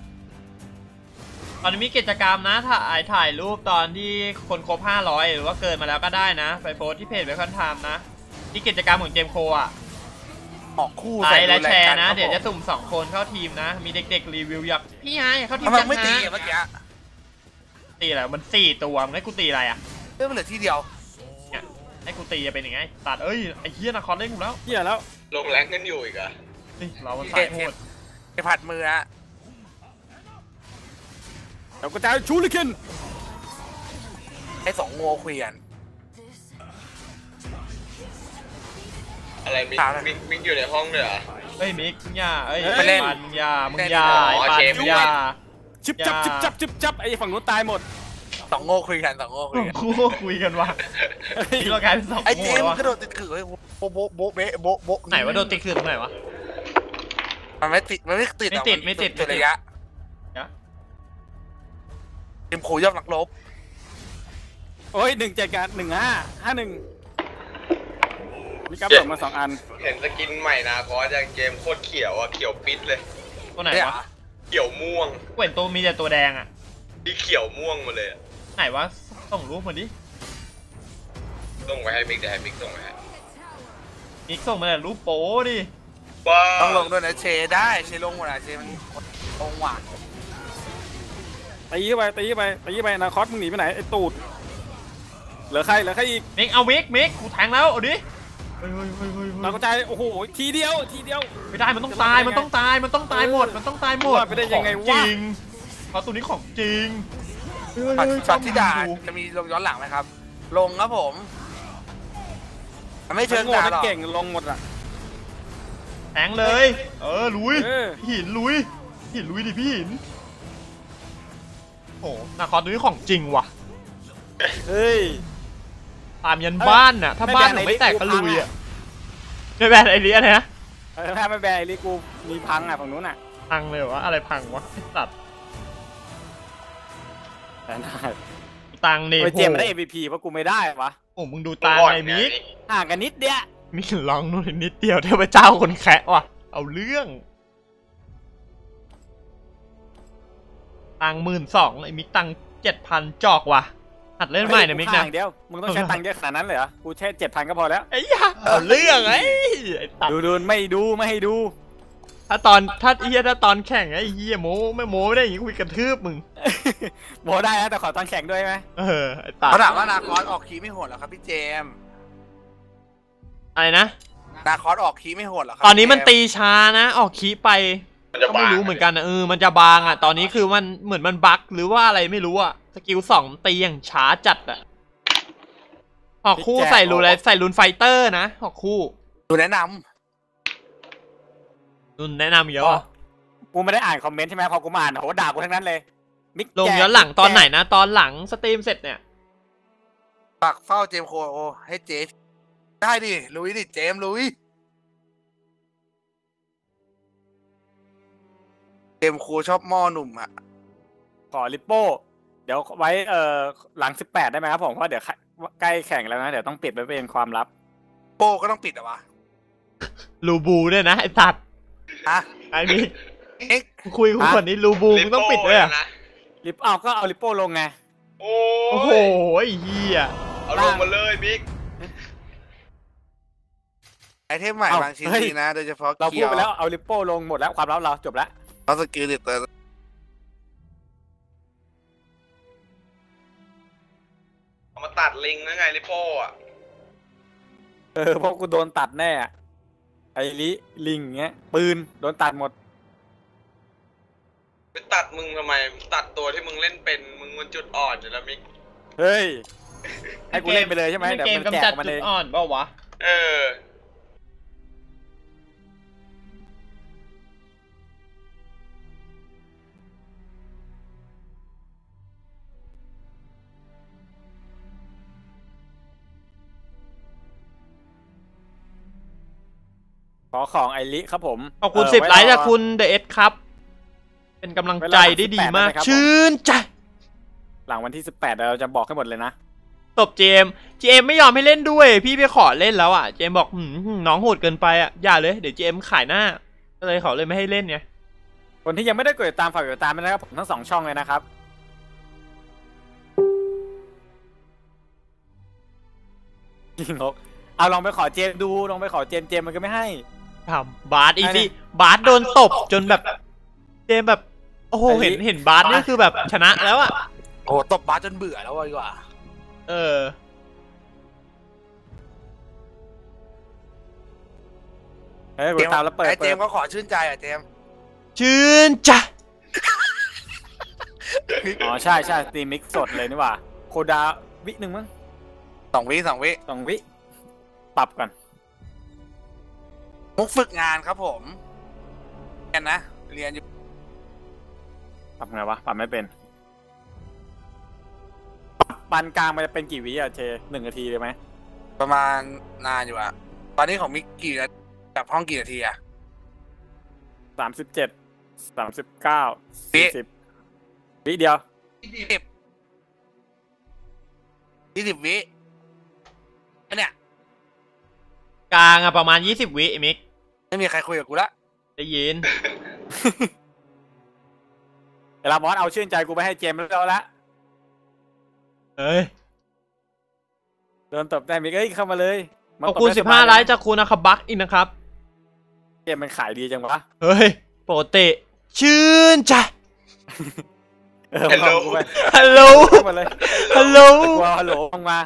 ตอนนี้มีกิจกรรมนะถ่ายรูปตอนที่คนครบ500หรือว่าเกินมาแล้วก็ได้นะไปโพสที่เพจเวคอนไทม์นะที่กิจกรรมของเจมโคอ่ะออกคู่ไลใส่ค์และดูแชร์กันะคบเดี๋ยวจะผมสุ่ม2 คนเข้าทีมนะ มีเด็กๆรีวิวอยากพี่ไงเข้าทีมทำไมยังไม่ตีนะอะเมื่อกี้ตีอะไรมัน4 ตัวมึงให้กูตีอะไรอ่ะเรื่องมันเหลือที่เดียวเนี่ยให้กูตีจะเป็นยังไงตัดเอ้ยไอ้เหี้ยนะคอนเล่นกูแล้วเฮี้ยแล้วลงแรงกันอยู่อีกอะเฮ้ยเรามันสายโหดไปผัดมืออะเดี๋ยวกระจายชูลิคินให้สองโง่คุยกันอะไรมิกถามเลยมิกอยู่ในห้องด้วยเหรอเฮ้ยมิกมึงอย่าเอ้ยไปเล่นปานมึงอย่าไอ้ปานเชฟมึงอย่าชิบจับไอ้ฝั่งนู้นตายหมดสองโง่คุยกันสองโง่คุยกันคู่คุยกันว่ะที่เรากลายเป็น2 ไอ้เจโง่มแล้วส์วะกระโดดติดขื่อไอ้โบะโบะเบะโบะโบะไหนว่าโดนติดคือตรงไหนวะมันไม่ติดไม่ติดแต่นไม่ติดจุระยะเดี๋ยวทีมขู่ย่อมนักรบโอ้ย1 7กัน1551มีกระเบิดมา2 อันเห็นสกินใหม่นะเพราะจากเกมโคตรเขียวอะเขียวปิดเลยตัวไหนเนี่ยวะเขียวม่วงกูเห็นตัวมีแต่ตัวแดงอ่ะที่เขียวม่วงมาเลยอะไหนวะส่งรูปมาดิส่งไปให้มิกเดี๋ยวให้มิกส่งไปให้มิกส่งมาแต่รูปโป้ดิว้าต้องลงด้วยนะเชได้เชลงหมดอะเชมันลงหวานตีไปนาคอสมึงหนีไปไหนไอ้ตูดเหลือใครอีกมิกเอามิกกูแทงแล้วเอาดิเฮ้ยเรากระจายโอ้โหทีเดียวไม่ได้มันต้องตายมันต้องตายหมดมันต้องตายหมดว่าไปได้ยังไงวะของจริงเพราะตัวนี้ของจริงช็อตที่ด่าจะมีลงย้อนหลังไหมครับ ลงครับผมมันไม่เชิงโง่ด่าทั้หรอกเก่งลงหมดอ่ะแทงเลยลุยเออหินลุยดิพี่หินโอ้นาคอตัวนี้ของจริงว่ะเฮ้ยตามยันบ้านน่ะถ้าบ้านหนูไม่แตกก็ลุยอ่ะไม่แบนไอเลียนะถ้าไม่แบนไอ้ลิกูมีพังอ่ะฝั่งนู้นอ่ะพังเลยวะอะไรพังวะไอ้สัตว์แต่ได้ตังเนไปเจมส์ได้ MVP เพราะกูไม่ได้วะโอ้มึงดูตังไอ้มิกห่างกันนิดเดียวมิกลองนู่นนิดเดียวเทพเจ้าคนแคะว่ะเอาเรื่องตัง12,000ไอ้มิกตัง7,000จอกว่ะหัดเล่นใหม่นะมิกนะเดียวมึงต้องใช้ตังค์เยอะขนาดนั้นเลยเหรอกูแค่7,000ก็พอแล้วไอ้ยาเอาเรื่องไอ้ตัดดูไม่ให้ดูถ้าตอนแข่งไอ้เหี้ยโม้ไม่ได้อย่างงี้คุยกระทืบมึงโบได้นะแต่ขอตอนแข่งด้วยไหมไอ้ตัดเขาถามว่านาคอสออกคีย์ไม่โหดเหรอครับพี่เจมส์อะไรนะนาคอสออกคีย์ไม่โหดเหรอครัตอนนี้มันตีช้านะออกคีไปมันจะก็บาไม่งรู้เหมือนกันนะมันจะบางอ่ะตอนนี้คือมันเหมือนมันบั๊กหรือว่าอะไรไม่รู้อ่ะสกิล2ตีอย่างช้าจัดอ่ะหอกคู่ใส่รูอะไรใส่รูนไฟเตอร์นะหอกคู่ดูแนะนรูนแนะนำเยอะอะกูไม่ได้อ่านคอมเมนต์ใช่ไหมพอกูมาอ่านโหด่ากูทั้งนั้นเลยมิกลงแจกย้อนหลังตอนไหนนะตอนหลังสตรีมเสร็จเนี่ยำปักเฝ้าเจมส์โคให้เจฟได้ดิลุยดิเจมส์ลุยเจมส์โคชอบหม้อหนุ่มอ่ะขอลิปโป้เดี๋ยวไว้หลัง18ได้ไหมครับผมเพราะเดี๋ยวใกล้แข่งแล้วนะเดี๋ยวต้องปิดไว้เป็นความลับโป้ก็ต้องปิดอะวะรูบูด้วยนะไอ้สัตว์ฮะไอ้นี่เอ็กคุยกูคนนี้รูบูมึงต้องปิดด้วยอะนะลิปก็เอาลิปโป้ลงไงโอ้โอ้โหยไอ้เหี้ยเอาลงมาเลยบิ๊กไอเทมใหม่เอ้าบางชิ้นเฮ้ยดีนะ โดยเฉพาะเราพูเกีดยวไปแล้วเอาลิปโป้ลงหมดแล้วความลับเราจบแล้วเขาสกิลเตอร์เอามาตัดลิงแล้วไงลิโป้อะเพราะกูโดนตัดแน่อะไอ้ลิงเงี้ยปืนโดนตัดหมดไปตัดมึงทำไมตัดตัวที่มึงเล่นเป็นมึงมันจุดอ่อนอยู่แล้วมิกเฮ้ยให้กูเล่นไปเลยใช่ไหมเดี๋ยวเกมมันแจกำจัดกมาจุเลดยอ่อนเปล่าวะเออขอของไอริครับผมขอบคุณว้ 10 ไลค์รอจากคุณเดอะเอสครับ เป็นกำลังใจได้ดีมากเวลา18 ชื่นใจหลังวันที่18เราจะบอกให้หมดเลยนะตบเจมไม่ยอมให้เล่นด้วย พี่ไปขอเล่นแล้วอ่ะ เจมบอกน้องโหดเกินไปอ่ะ อย่าเลย เดี๋ยวเจมขายหน้า ก็เลยเขาเลยไม่ให้เล่นไงคนที่ยังไม่ได้กดติดตามฝากกดติดตามด้วยนะครับผมทั้ง2ช่องเลยนะครับจริงเหรอเอาลองไปขอเจมดูลองไปขอเจมมันก็ไม่ให้ทำบาสอีซี่บาสโดนตบจนแบบ เจมแบบ โอ้โห เห็นบาสนี่คือแบบชนะแล้วอ่ะโอ้โหตบบาสจนเบื่อแล้วดีกว่าเออกดติดตามแล้วเปิดไอเจมส์ก็ขอชื่นใจอ่ะเจมส์ชื่นใจอ๋อใช่สตรีมมิกสดเลยนี่หว่าโคดาวิหนึ่งมั้ง 2 วิ 2 วิปรับก่อนมุกฝึกงานครับผมเรียนนะเรียนอยู่ปรับไงวะปรับไม่เป็นปานกลางมันจะเป็นกี่วิอะเช1 นาทีเลยไหมประมาณนานอยู่อะตอนนี้ของมิกกี่กับห้องกี่นาทีอะ 37 39 40วิเดียว 20 วิเนี่ยกลางอะประมาณ20 วิไอ้มิกไม่มีใครคุยกับกูละได้ยินเวลาบอสเอาชื่นใจกูไปให้เจมแล้วละเอ้ยโดนตบได้มิกเข้ามาเลยขอบคุณ15 ไลค์จากคุณนะครับบักอีกนะครับเกมมันขายดีจังวะเฮ้ยปกติชื่นใจฮัลโหลฮัลโหลมาเลยฮัลโหลกลัวฮัลโหลลงมา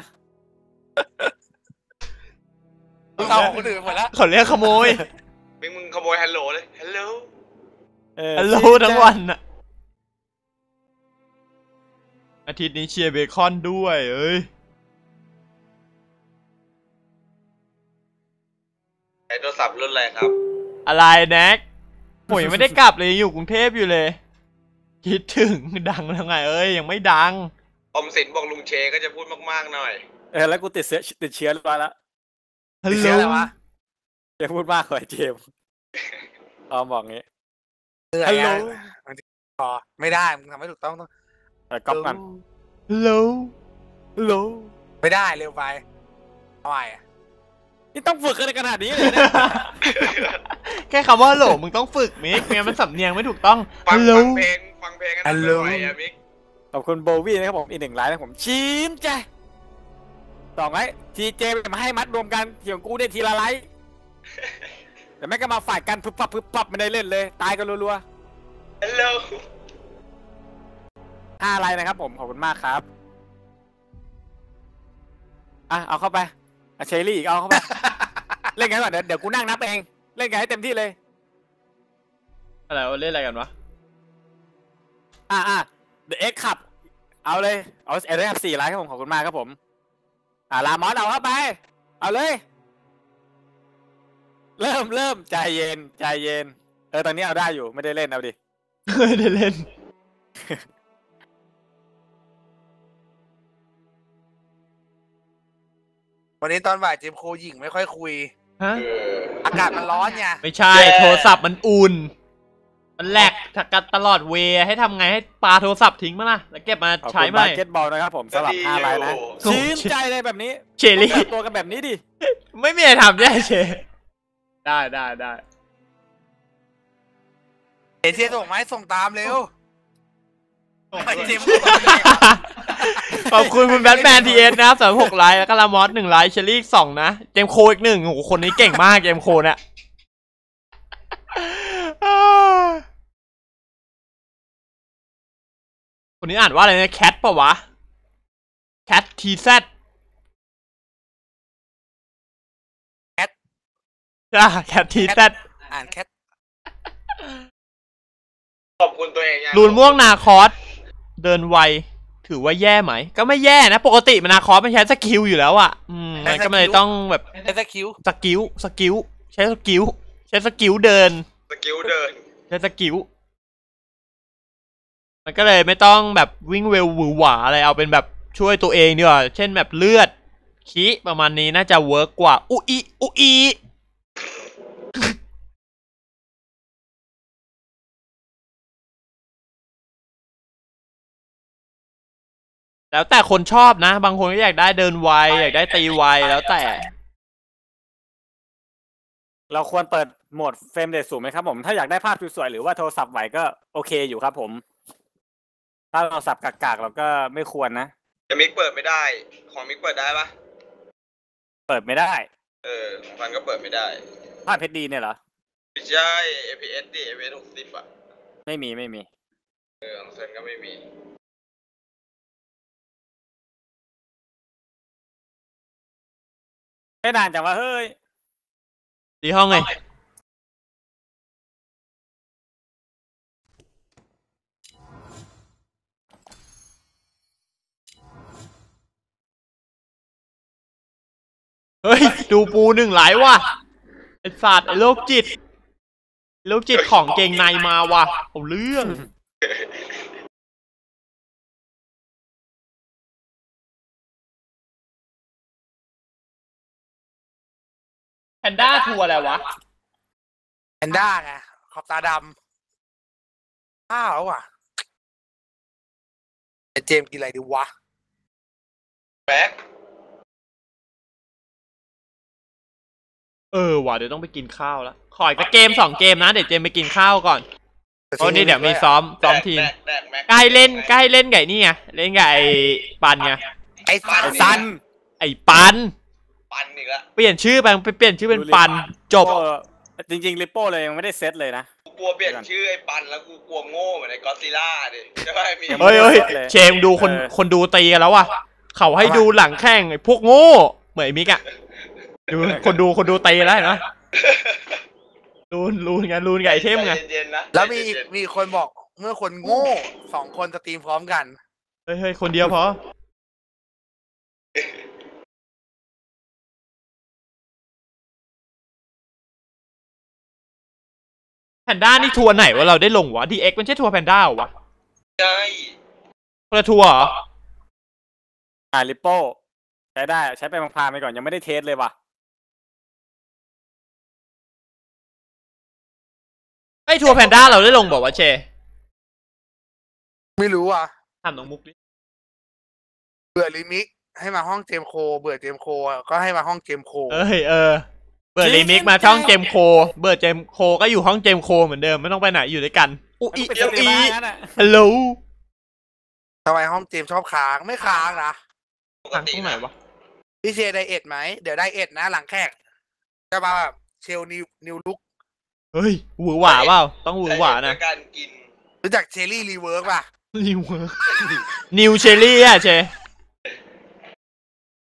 เอาของคนอื่นหมดละเขาเรียกขโมยมิกมึงขโมยฮัลโหลเลยฮัลโหลฮัลโหลทั้งวันอะอาทิตย์นี้เชียร์เบคอนด้วยเอ้ยใช้โทรศัพท์รุ่นอะไรครับอะไรแน็กผมยังไม่ได้กลับเลยอยู่กรุงเทพอยู่เลย คิดถึงดังแล้วไงเอ้ยยังไม่ดังอมสินบอกลุงเชก็จะพูดมากๆหน่อยแล้วกูติดเชื้อเรียบร้อยแล้วฮัลโหลเชื่ออะไรวะอย่าพูดมากเลยเจมบอกงี้เหนื่อยฮัลโหลอะบางทีพอไม่ได้มึงทำไม่ถูกต้องก๊อปกันฮัลโหลฮัลโหลไม่ได้เร็วไปเอาใหม่อะนี่ต้องฝึกกันขนาดนี้เลยนะแค่คำว่าฮัลโหลมึงต้องฝึกมิกไม่งั้นมันสำเนียงไม่ถูกต้องฟัฮังลโหลฟังเพลงกันหน่อยอะมิกขอบคุณโบวี่นะครับผมอีก1 ไลน์นะผมชิมใจ2 ไลน์ทีเจมาให้มัดรวมกันเถียงกูได้ทีละไลน์แต่ไม่ก็มาฝ่ายกันพึบปับไม่ได้เล่นเลย ตายกันรัวฮัลโหลๆ5 ไลน์นะครับผมขอบคุณมากครับเอาเข้าไปเชอรี่อีกเอาเข้าไป เล่นกันก่อนเดี๋ยวกูนั่งนับเองเล่นกันให้เต็มที่เลยอะไรวะเล่นอะไรกันวะเดอะเอ็กขับเอาเลยเอาเอเดขับ4 ไลน์ครับผมขอบคุณมากครับผมลามอสเอาเข้าไปเอาเลยเริ่มใจเย็นตอนนี้เอาได้อยู่ไม่ได้เล่นเอาดิไม่ได้เล่นวันนี้ตอนบ่ายเจมโคหญิงไม่ค่อยคุยฮะอากาศมันร้อนไงไม่ใช่โทรศัพท์มันอุ่นมันแหลกถักกันตลอดเวให้ทำไงให้ปาโทรศัพท์ทิ้งมาล่ะแล้วเก็บมาขอบใช้คุณใหม่บาสเกตบอลนะครับผมสลับ5 ไลน์นะชื่นใจเลยแบบนี้เชลลี่แต่งตัวกันแบบนี้ดิไม่มีอะไรทำได้เชได้เอเชียส่งไหมส่งตามเร็วไปเจมโคขอบคุณคุณแบทแมนทีเอสนะครับ36 ไลน์แล้วก็ลามอส1 ไลน์เชลลี่อีก2นะเจมโคอีก1โอ้โหคนนี้เก่งมากเจมโคเนี่ยคนนี้อ่านว่าอะไรนะแคทปะวะแคททีแซดจ้าแคททีแซดอ่านแคทขอบคุณตัวเองยังรูนม่วงนาคอสเดินไวถือว่าแย่ไหมก็ไม่แย่นะปกติมันนาคอสมันใช้สกิลอยู่แล้วอ่ะมันก็ไม่ได้ต้องแบบเอสคิวสกิลใช้สกิลเดินสกิลเดินใช้สกิลมันก็เลยไม่ต้องแบบวิ่งเวลหวือหวาอะไรเอาเป็นแบบช่วยตัวเองดีกว่าเช่นแบบเลือดขี้ประมาณนี้น่าจะเวิร์กกว่าอุอีแล้วแต่คนชอบนะบางคนก็อยากได้เดินไวอยากได้ตีไวแล้วแต่เราควรเปิดโหมดเฟรมเรทสูงไหมครับผมถ้าอยากได้ภาพสวยๆหรือว่าโทรศัพท์ไหวก็โอเคอยู่ครับผมถ้าโทรศัพท์กากๆเราก็ไม่ควรนะแต่มิกเปิดไม่ได้ ของมิกเปิดได้ปะเปิดไม่ได้ของพันก็เปิดไม่ได้ภาพเพชรดีเนี่ยเหรอไม่ใช่ FPS ดิ FPS 60 อ่ะไม่มีของเซนก็ไม่มีไม่นานจังวะเฮ้ยดีห้องไงเฮ้ยดูปู1 ไลน์ว่ะไอ้สัตว์ไอ้โรคจิตของเกงในมาว่ะเอาเรื่องแพนด้าทัวร์อะไรวะแพนด้าไงขอบตาดำอ้าวว่ะเจมกินอะไรดีวะแบ็คว่ะเดี๋ยวต้องไปกินข้าวแล้วขออีกสักเกม2 เกมนะเดี๋ยวเจมไปกินข้าวก่อนโอ้นี่เดี๋ยวมีซ้อมทีมแดกแม็กใกล้เล่นไก่นี่ไงเล่นกับไอ้ปันไงไอ้สันซันไอ้ปันปันอีกละเปลี่ยนชื่อไปเปลี่ยนชื่อเป็นปันจบจริงๆลิปโป้เลยยังไม่ได้เซตเลยนะกูกลัวเปลี่ยนชื่อไอ้ปันแล้วกูกลัวโง่เหมือนไอ้ก็อดซิลล่าดิใช่ไหมมีเฮ้ยเชมดูคนดูตีกันแล้วว่ะเขาให้ดูหลังแข่งไอ้พวกโง่เหมือนไอ้มิกอะดูคนดูตีแล้วเห็นไหมลูนไงไก่เทมไงใจเย็นๆนะแล้วมีใจเย็นมีคนบอกเมื่อคนโง่2 คนสตรีมพร้อมกันเฮ้ยคนเดียวพอแพนด้านี่ทัวร์ไหนวะเราได้ลงวะดีเอ็กมันใช่ทัวร์แพนด้าเหรอวะๆใช่คนละทัวร์เหรอลิปโป้ใช้ได้ใช้ไปพางๆไปก่อนยังไม่ได้เทสเลยว่ะไอ้ทัวร์แพนด้าเราได้ลงบอกว่าเชไม่รู้อ่ะทำน้องมุกดิเบื่อลิมิกให้มาห้องเจมโคเบื่อเจมโคก็ให้มาห้องเจมโคเอ้ยเปิดรีมิกมาช่องเจมโคเบิร์ดเจมโคก็อยู่ห้องเจมโคเหมือนเดิมไม่ต้องไปไหนอยู่ด้วยกันอุ๊ยเป็นสตรีมได้งั้นอะฮัลโหลทำไมห้องเจมชอบค้างไม่ค้างนะปกทางติตรงไหนวะพี่เชไดเอทไหมเดี๋ยวไดเอทนะหลังแข่งจะมาแบบเชลนิวลุกเฮ้ยหวือหวาเปล่าต้องหวือหวานะด้วยการกินรู้จักเชอรี่รีเวิร์กป่ะนิวเวิร์กนิวเชอรี่อะเช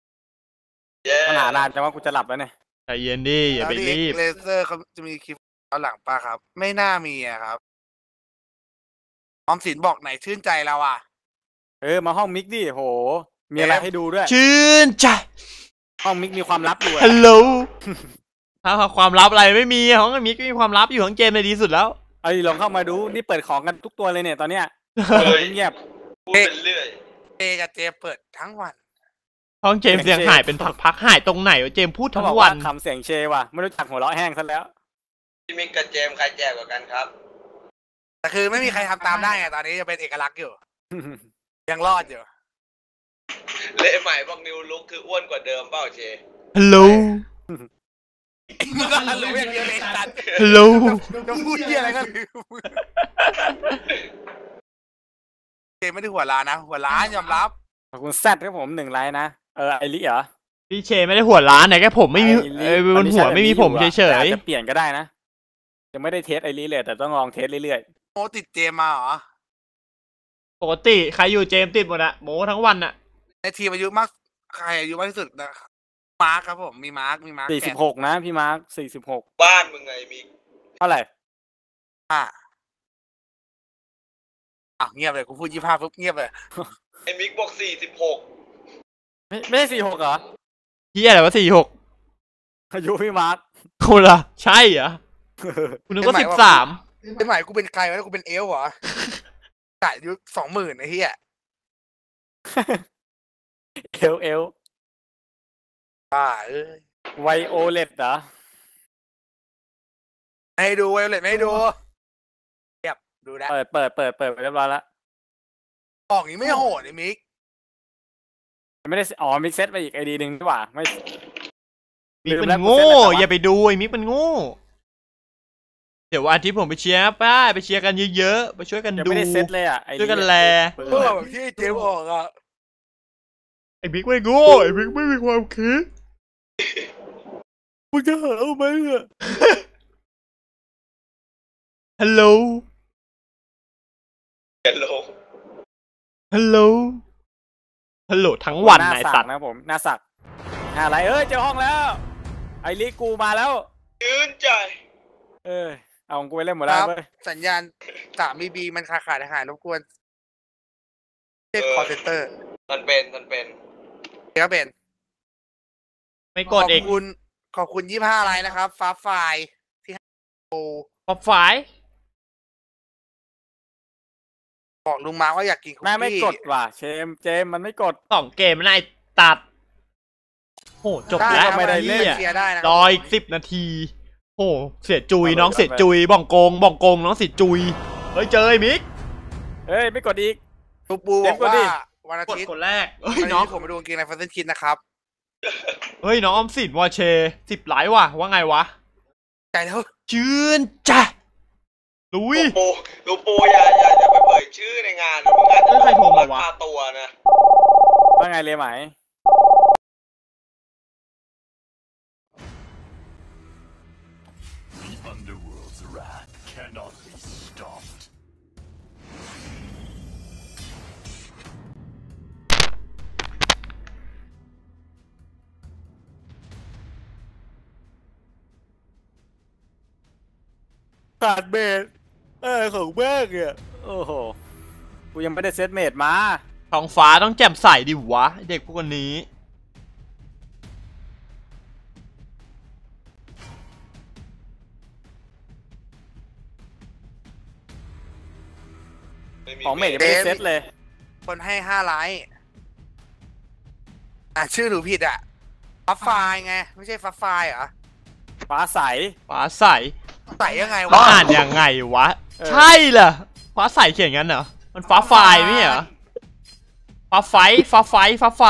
เย้ปัญหานานจังว่ากูจะหลับแล้วเนี่ยใจเย็นดิอย่าไปรีบเลเซอร์เขาจะมีคลิปเอาหลังปะครับ ไม่น่ามีอะครับออมสินบอกไหนชื่นใจเราอ่ะมาห้องมิกดิโห มีอะไรให้ดูด้วยชื่นใจห้องมิกมีความลับอยู่อะฮัลโหล ถ้าความลับอะไรไม่มีของมิกไม่มีความลับอยู่ของเกมในดีสุดแล้วลองเข้ามาดูนี่เปิดของกันทุกตัวเลยเนี่ยตอนเนี้ยเฮ้ยเงียบพูดเป็นเรื่อยเจกับเจเปิดทั้งวันห้องเจมส์เสียงหายเป็นพักๆหายตรงไหนวะเจมส์พูดเขาทั้บงอกวัว่าน ทำเสียงเชว่ะไม่รู้จักหัวเราะแห้งซะแล้วพี่มิกกับเจมส์ใครแจกกว่ากันครับแต่คือไม่มีใครทำตามได้ไงตอนนี้จะเป็นเอกลักษณ์อยู่ ยังรอดอยู่เละใหม่บอกนิวลุกคืออ้วนกว่าเดิมเปล่าเจฮัลโหลมึงก็รู้อย่างเดียวเลยตัดฮัลโหลจะพูดเหี้ยอะไรก็ลืมเจไม่ได้หัวล้านนะหัวล้านยอมรับขอบคุณแซดครับผม1 ไลน์นะไอริเหรอพี่เชไม่ได้หัวล้านไหนแค่ผมไม่มีไอริบนหัวไม่มีผมเฉแต่อาจยจะเปลี่ยนก็ได้นะยังไม่ได้เทสไอริเลยแต่ต้องลองเทสเรื่อยโมติดเจมาเหรอๆปกติใครอยู่เจมส์ติดหมดอะโมทั้งวันอะในทีมอายุมากใครอายุมากที่สุดนะมาร์คครับผมมีมาร์คแกะ 46นะพี่มาร์ค46 บ้านมึงไงมิกเท่าไหร่เงียบเลยกูพูด25ปุ๊บเงียบเลยไอ้มิกบอก46 ไม่ใช่46เหรอเฮียอะไรวะ46 อายุพี่มาร์คคนละใช่เหรอคุณนึกว่า13 เป็นหมายกูเป็นใครวะกูเป็นเอลเหรอจ่ายอายุ20,000ไอ้เหี้ยเอล ไวโอเลตเหรอไม่ให้ดูไวโอเลตไม่ให้ดูเงียบดูนะเปิดไปเรียบร้อยแล้วออกนี้ไม่โหดไอ้มิกไม่ได้มิกเซตไปอีกไอดีหนึ่งดีกว่าไม่มิกมันโง่อย่าไปดูไอ้มิกมันโง่เดี๋ยววันอาทิตย์ผมไปเชียร์ป้าไปเชียร์กันเยอะๆไปช่วยกันยังดูไม่ได้เซตเลยอ่ะไอช่วยกันแลพวกแบบที่เจมออกอ่ะไอ้มิกไม่โง่ไอ้มิกไม่มีความคิดมึงจะหาไหมอ่ะฮัลโหลเฮลโลฮัลโหลฮัลโหลทั้งวันนายสัตว์นะผมหน้าสักอะไรเจอห้องแล้วไอริกูมาแล้วชื่นใจเอาของกูไปเล่นหมดแล้วเว้ยสัญญาณ3BB มันขาดหายรบกวนเช็คคอร์เซนเตอร์มันเป็นก็เป็นไม่กดเองขอบคุณ25ไลน์นะครับฟ้าไฟที่ให้โอปอบฝ่ายบอกลุงมาว่าอยากกินคุกกี้แม่ไม่กดว่ะเจมมันไม่กด 2 เกมนายตัดโหจบแล้วไม่ได้เล่นเชียร์ได้นะรออีก10 นาทีโหเสียจุยน้องเสียจุยบ้องโกงน้องเสียจุยเฮ้ยเจอไอ้มิกไม่กดอีกปูปูบอกว่าวันอากดทิตย์คนแรกเฮ้ยวันน้องนี้ผมไปดูกางเกงในฟัสเซนคิดนะครับเฮ้ยน้องออมสินวอเช10 ไลค์ว่ะว่าไงวะใจแล้วชื่นจ้ะลุยลูโปอย่าไปเผยชื่อในงานนะมึงอาจจะใครโทรมาวะค่าตัวนะว่าไงเลยไหม Underworld's wrath cannot be stopped. ขาดเมดของแม่งอ่ะโอ้โหกูยังไม่ได้เซตเมดมาท้องฟ้าต้องแจ่มใสดิวะเด็กพวกนี้ของเมดยังไม่ได้เซตเลยคนให้5ไลน์ชื่อหนูผิดอ่ะฟ้าไฟไงไม่ใช่ฟ้าไฟเหรอฟ้าใสฟ้าใสใส่ยังไงต้อวะงอ่านยังไงวะ ใช่เหรอฟ้าใสเขียนงั้นเหรอมันฟ้าไฟไม่เหรอฟ้าไฟฟ้าไฟฟ้าไฟ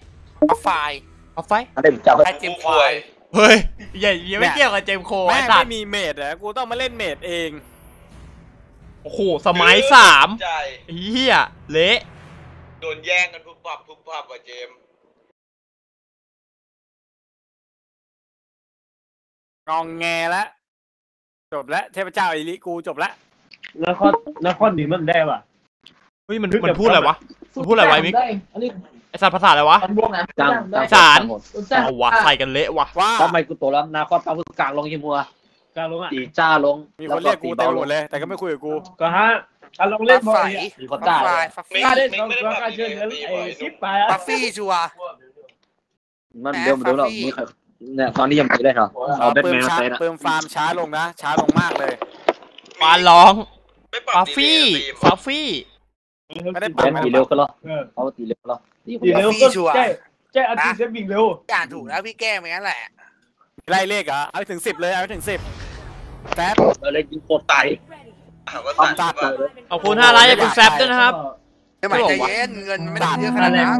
อะไรจับไอเจมควายเฮ้ยอย่าไม่เกี่ยวกับเจมส์โคแม่ไอ้งสัไม่ตว์มีเมดอ่ะกูต้องมาเล่นเมดเองโอ้โหสมัย3 ใจเฮียเละโดนแย่งกันพุบพับว่ะเจมส์งองแงแล้วจบแล้วเทพเจ้าไอริกูจบแล้วแล้วข้อนี้มันได้ป่ะเฮ้ยมันพูดอะไรวะมันพูดอะไรไวะมิกอันนี้ไอสัตว์ภาษาอะไรวะมันบวกนะจังสาร เอาวะใส่กันเละวะว่าทำไมกูตัวแล้วนาคอตปลาพึ่งกลางลงยิมัวกาลงอ่ะตีจ้าลงมีคนเรียกกูเต็มไปหมดเลย แต่ก็ไม่คุยกับกูก็ฮะกาลงเล่นบอลมีคนจ้าฟัฟฟี่กาเล่นก็กาเชิญเงินไอ้ซิปไปอ่ะฟัฟฟี่ชัวร์มันเดี๋ยวมันดูหรอกนี่เนี่ยตอนนี้ยังไม่ได้หรอเอาแบทเพิ่แมมนช้าไปนะเพิ่มฟาร์มช้าลงนะ ช้าลงมากเลยปานร้องไม่ปรับฟาฟี่ฟาฟี่ไม่ได้ปแบรับนตีเร็วก็หรอเอาตีเร็วก็หรอตีเร็วก็แจ้อันตีเซฟวิ่งเร็วอ่านถูกแล้วพี่แก้ไปงั้นแหละไล่เลขเหรอเอาไปถึง10เลยเอาไปถึง10แป๊บเลยยิงโคตรไตถามว่าตัดหรือเปล่าขอบคุณ5 ไลค์จากคุณแซปด้วยนะครับไม่หมายใจเย็นเงินไม่ได้เยอะขนาดนั้น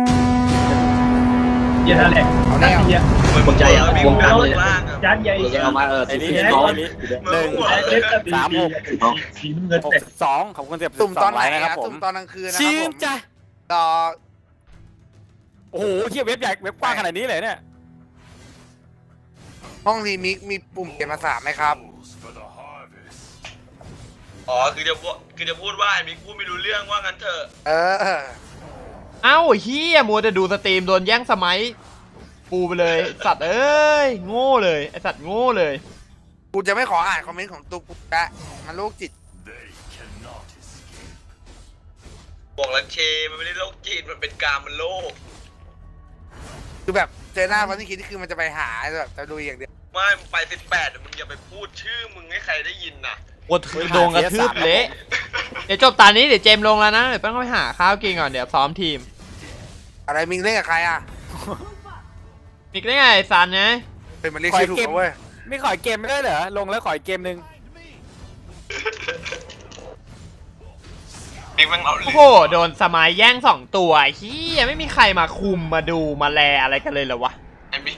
เย็นนั่นแหละเอาแล้วเย็นคนใจอ่ะวงการเลยจานใหญ่เอามาไอ้นี่ตีไอ้เขานี่หนึ่งเล่นตีสีน้ำเงินแต่ 62ขอบคุณเสียบตุ่มตอนไหนนะครับอะผมตุ่มตอนกลางคืนนะคชิรับผมมจ้ะรอโอ้โหเทียบเว็บใหญ่เว็บกว้างขนาดนี้เลยเนี่ยห้องทีมีปุ่มเปลี่ยนภาษาไหมครับ For the harvest. อ๋อคือจะพูดว่าไอ้มิกพูดไม่รู้เรื่องว่างั้นเถอะเออเอ้าเฮียมัวแต่ดูสตรีมโดนแย่งสมัยปูไปเลยสัตว์เอ้ยโง่เลยไอสัตว์โง่เลยกูจะไม่ขออ่านคอมเมนต์ของตัวกูละมันโรคจิต They cannot escape. บอกแล้วเชมันไม่ได้โรคจิตมันเป็นกามมันโลกคือแบบเจอหน้าวันที่คิดที่คือมันจะไปหาแบบจะดูอย่างเดียวไม่มึงไป18มึงอย่าไปพูดชื่อมึงให้ใครได้ยินนะปวดโดนกระทืบเละเดี๋ยวจบตอนนี้เดี๋ยวเจมส์ลงแล้วนะเดี๋ยวต้องไปหาข้าวกินก่อนเดี๋ยวซ้อมทีมอะไรมิงเล่นกับใครอ่ะมิกได้ไงไอ้ซันนะเป็นมันเรียกชื่อถูกนะเว้ยไม่ขอเกมไม่ได้เหรอลงแล้วขออีกเกมหนึ่งมิกแม่งเอาโอ้โหโดนสมัยแย่ง2 ตัวเฮียไม่มีใครมาคุมมาดูมาแลอะไรกันเลยเหรอวะไอ้มิก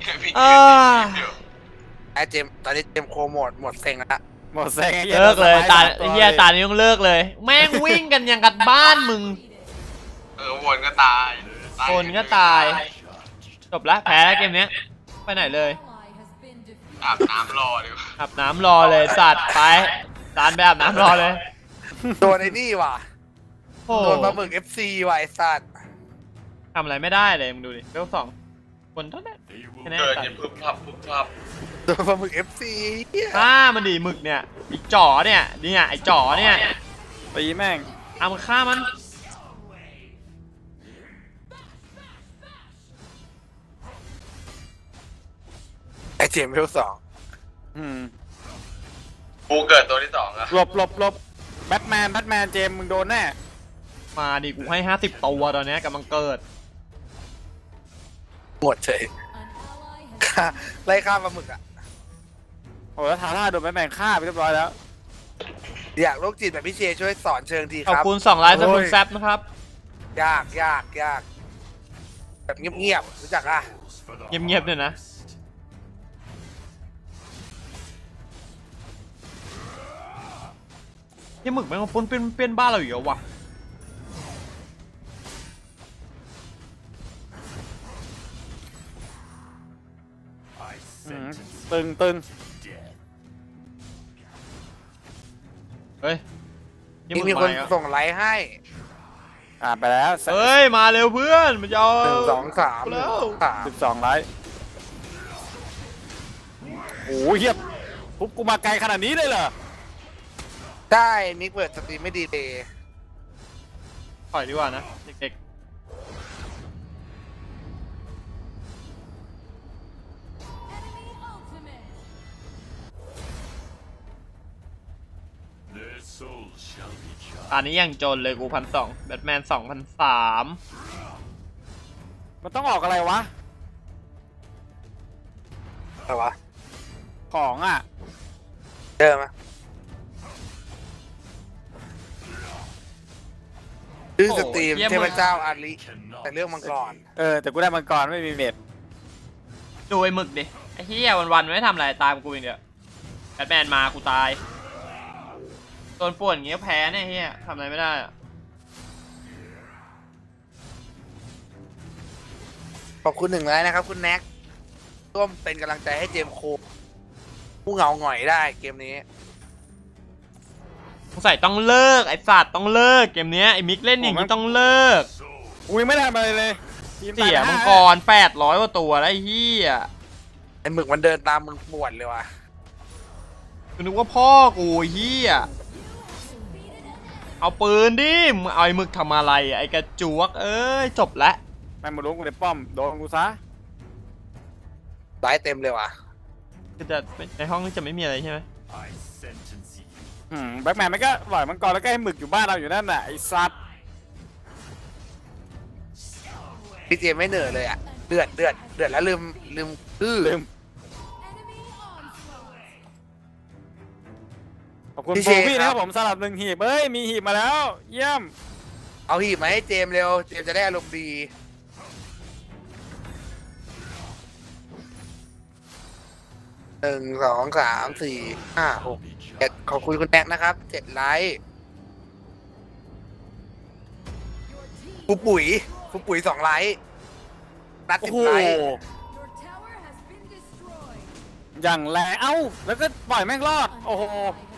ไอเจมตอนนี้เจมโคหมดเซ็งแล้วหมดแซงไอ้เลิกเลยตาสมัเฮียตานี้ต้องเลิกเลย แม่งวิ่งกันยังกัดบ้านมึงวนก็ตายคนก็ตาย จบแล้วแพ้แล้วเกมเนี้ยไปไหนเลยอาบน้ำรอดีกว่าอาบน้ำรอเลยสัตว์ไปตานไปอาบน้ำรอเลยโดนไอ้นี่ว่ะโอ้โดนปลาหมึก FC ว่ะไอ้สัตว์ทำอะไรไม่ได้เลยมึงดูดิเวล2คนเท่านั้น They แค่ will นั้นเกิดสัตอย่าว์พึบพับพึบพับโดนปลาหมึก FC เหี้ยฆ่ามันดิหมึกเนี่ยไอ้จ๋อเนี่ยไอ้จ๋อเนี่ยตีแม่งเอามันฆ่ามันไอเจมเวล2 อืมกูเกิดตัวที่2อะหลบแบทแมนเจมมึงโดนแน่มาดิกูให้50 ตัวตอนเนี้ยกำลังเกิดหมดเฉยไล่ฆ่าปลาหมึกอ่ะโอ้แล้วทาร่าโดนแบทแมนฆ่าไปเรียบร้อยแล้วอยากโรคจิตแบบพี่เชช่วยสอนเชิงทีขอบครับคุณ2 ไลค์สำหรับคุณแซปนะครับยากแบบเงียบๆรู้จักอ่ะ for the เงียบๆด้วยนะ ยังหมึกแม่งมาปนเป็นบ้านเราอยู่เหรอวะ I อืม sentence ตึง death. เฮ้ยยังหมีมึกคนมาอ่ะส่งไลค์ให้ไปแล้วเฮ้ยมาเร็วเพื่อนมันจะเอา 1 2 3 แล้ว 12ไลค์โอ้ยเฮียปุ๊บกูมาไกลขนาดนี้เลยเหรอได้มิกเปิดสตรีมไม่ดีเลยปล่อยดีกว่านะเด็ก Their souls shall be ๆ judged. ตอนนี้ยังจนเลยกู1,200แบทแมน2,300 มันต้องออกอะไรวะอะไรวะของอ่ะเจอไหมชื่อสตรีมโอ้เยี่ยมเทพเจ้าอาริ Cannot แต่เรื่องมังกรแต่กูได้มังกรไม่มีเม็ดดูไอ้หมึกดิไอ้เหี้ยวันๆไม่ทำอะไรตามกูอย่างเดียวแบทแมนมากูตายโดนป่วนอย่างเงี้ยแพ้เนี่ยเหี้ยทำอะไรไม่ได้อะขอบคุณ1 ไลค์นะครับ คุณแน็กร่วมเป็นกำลังใจให้เจมส์โคผู้เหงาหงอยได้เกมนี้สงสัยต้องเลิกไอ้สัตว์ต้องเลิกเกมเนี้ยไอ้มิกเล่นอย่างนี้ต้องเลิกกูยังไม่ได้ทำอะไรเลยทีมเสียตามังไปกห้าร 800 กว่าตัวแล้วไอ้เหี้ยไอ้หมึกมันเดินตามมึงปวดเลยว่ะกูนึกว่าพ่อกูเฮียเอาปืนดิมึงเอาไอ้หมึกทำอะไรไอ้กระจวกเอ้ยจบละแม่งมาลุ้นกูในป้อมโดนกูซะไลฟ์เต็มเลยว่ะก็จะในห้องนี้จะไม่มีอะไรใช่ไหม I sentence you. แบ็คแมนมันก็ปล่อยมังกรแล้วก็ให้หมึกอยู่บ้านเราอยู่นั่นน่ะไอ้สัตว์พี่เจไม่เหนื่อยเลยอ่ะเดือดแล้วลืมลืมขอบคุณพี่โบเชวี่คนะรัครับ บผมสำหรับ1 หีบเฮ้ยมีหีบมาแล้วเยี่ยมเอาหีบมาให้เจมเร็วเจมจะได้อารมณ์ดี1 2 3 4 5 6 7ขอบคุณคุณแม็กนะครับ7 ไลค์ครูปุ๋ย2 ไลค์นัดโอ้โห 10 ไลค์อย่างแรงเอ้าแล้วก็ปล่อยแม่งรอดโอ้โห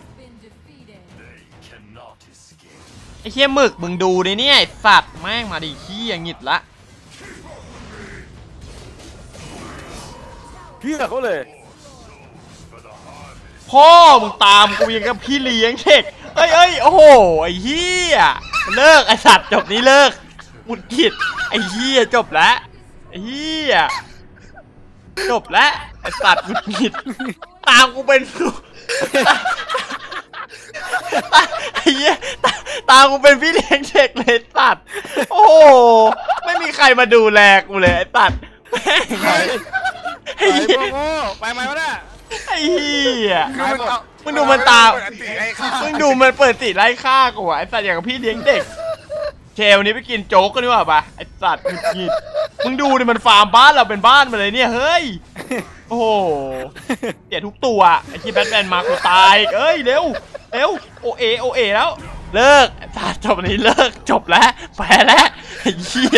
They cannot escape. ไอ้เฮียหมึกมึงดูดิเนี่ยไอ้สัตว์แม่งมาดิขี้อย่างหงิดละเพื่อเขาเลยพ่อมึงตามกูยังกับพี่เลี้ยงเด็กเอ้ยโอ้โหไอ้เฮียเลิกไอ้สัตว์จบนี้เลิกหมุดผิดไอ้เฮียจบแล้วไอ้เฮียจบแล้วไอ้สัตว์หมุดผิดตามกูเป็นไอ้เหี้ยตามกูเป็นพี่เลี้ยงเด็กเลยสัตว์โอ้โหไม่มีใครมาดูแลกูเลยไอ้สัตว์ไอ้เหี้ยไปไหมวะเนี่ยไอ้เหี้ยคือมันเอามึงดูมันตามเปิดอันติให้ฆ่ามึงดูมันเปิดติไล่ฆ่ากูอะไอ้สัตว์อย่างกับพี่เลี้ยงเด็กเชลวันนี้ไปกินโจ๊กกันดีกว่าปะไอ้สัตว์มึงดูดิมันฟาร์มบ้านเราเป็นบ้านมาเลยเนี่ยเฮ้ยโอ้โหเสียทุกตัวไอ้ที่แบทแมนมากูตายเอ้ยเร็วโอเอแล้วเลิกตัดจบนี้เลิกจบแล้วแพ้แล้วไอ้เหี้ย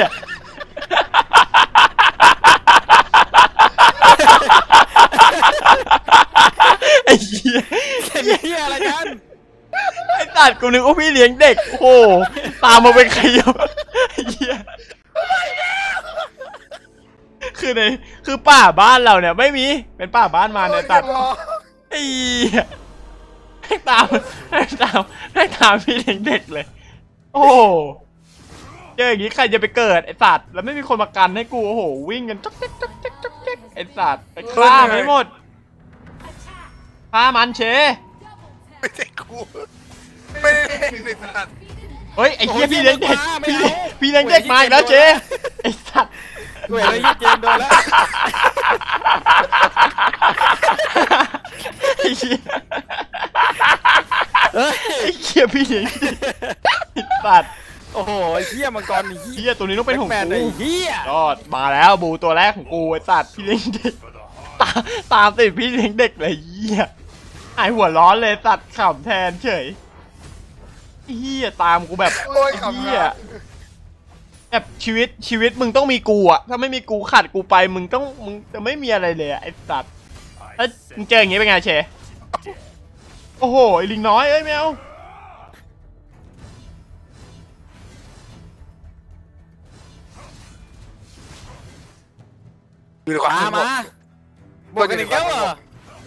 ไอ้เหี้ยเฮียอะไรกันไอ้ตัดกูนึกว่าพี่เลี้ยงเด็กโอ้โหตามมาเป็นขยะไอ้เหี้ยคือป่าบ้านเราเนี่ยไม่มีเป็นป่าบ้านมาเนี่ยตัดไอ้ให้ตามพี่เลี้ยงเด็กเลยโอ้เจออย่างงี้ใครจะไปเกิดไอ้สัตว์แล้วไม่มีคนมากันให้กูโอ้โหวิ่งกันจ๊อกเจ๊กไอ้สัตว์ไปฆ่าไม่หมดฆ่ามันเชไม่ใช่กูไม่ได้ในสัตว์เฮ้ยไอ้เหี้ยพี่เลี้ยงเด็กพี่เลี้ยงเด็กมาอีกแล้วเชไอ้สัตว์กูเห็นเลยยี่เจมโดนแล้วไอ้เหี้ยเฮ้ยไอ้เหี้ยพี่เลี้ยงเด็กไอ้สัตว์โอ้โหเฮียมังกรนี่เหี้ยตัวนี้ต้องเป็นของแมนไอ้กูเฮียยอดมาแล้วบูตัวแรกของกูไอ้สัตว์พี่เลี้ยงเด็กตามติดพี่เลี้ยงเด็กเลยเหี้ยหายหัวร้อนเลยสัตว์ขำแทนเฉยเหี้ยตามกูแบบโอ้ยขำเหี้ยนะแบบชีวิตมึงต้องมีกูอะถ้าไม่มีกูขัดกูไปมึงจะไม่มีอะไรเลยอะไอ้สัตว์ถ้ามึงเจออย่างงี้เป็นไงเชโอ้โหไอ้ลิงน้อยเอ้ยแมวมีความมาสงมาบบวกกันอีกแล้วเหรอ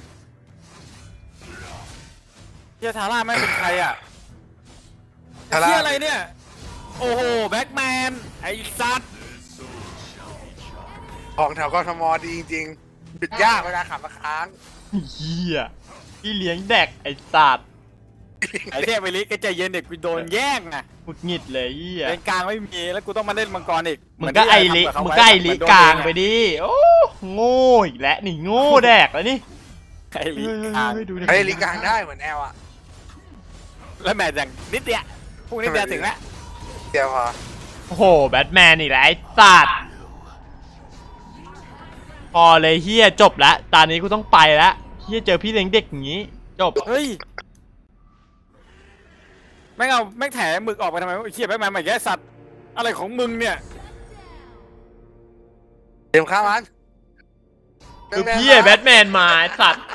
เฮียทาร่าไม่งเป็นใครอ่ะทาร่าเฮียอะไรเนี่ยโอ้โหแบ็คแมนไอ้สัตว์ของแถวกทมดีจริงๆบิดยากเวลาขับมาค้างเหี้ยพี่เลี้ยงแดกไอ้สัตว์ไอ้เทพไปลิกก็ใจเย็นเด็กกูโดนแย่งอ่ะหงุดหงิดเลยเหี้ยเลนกลางไม่มีแล้วกูต้องมาเล่นมังกรอีกมึงก็ไอลิกลางไปดิโอ้โง่อีกแล้วนี่โง่แดกแล้วนี่ไอลิกลางดูดิเฮ้ยลิงกลางได้เหมือนแอลอะแล้วแมทอย่างนิดเดียวพวกนิดเดียวถึงแล้วเดี๋ยวพอโอ้โหแบทแมนอีกแล้วไอ้สัตว์พอเลยเฮียจบแล้วตอนนี้กูต้องไปแล้วเฮียเจอพี่เลี้ยงเด็กอย่างงี้จบเฮ้ยแม่งเอาแม่งแถหมึกออกไปทำไมวะไอ้เหี้ยแบ็คแมนใหม่แก่สัตว์อะไรของมึงเนี่ยเตรียมข้าวมันคือพี่แบทแมนมาไอ้สัตว์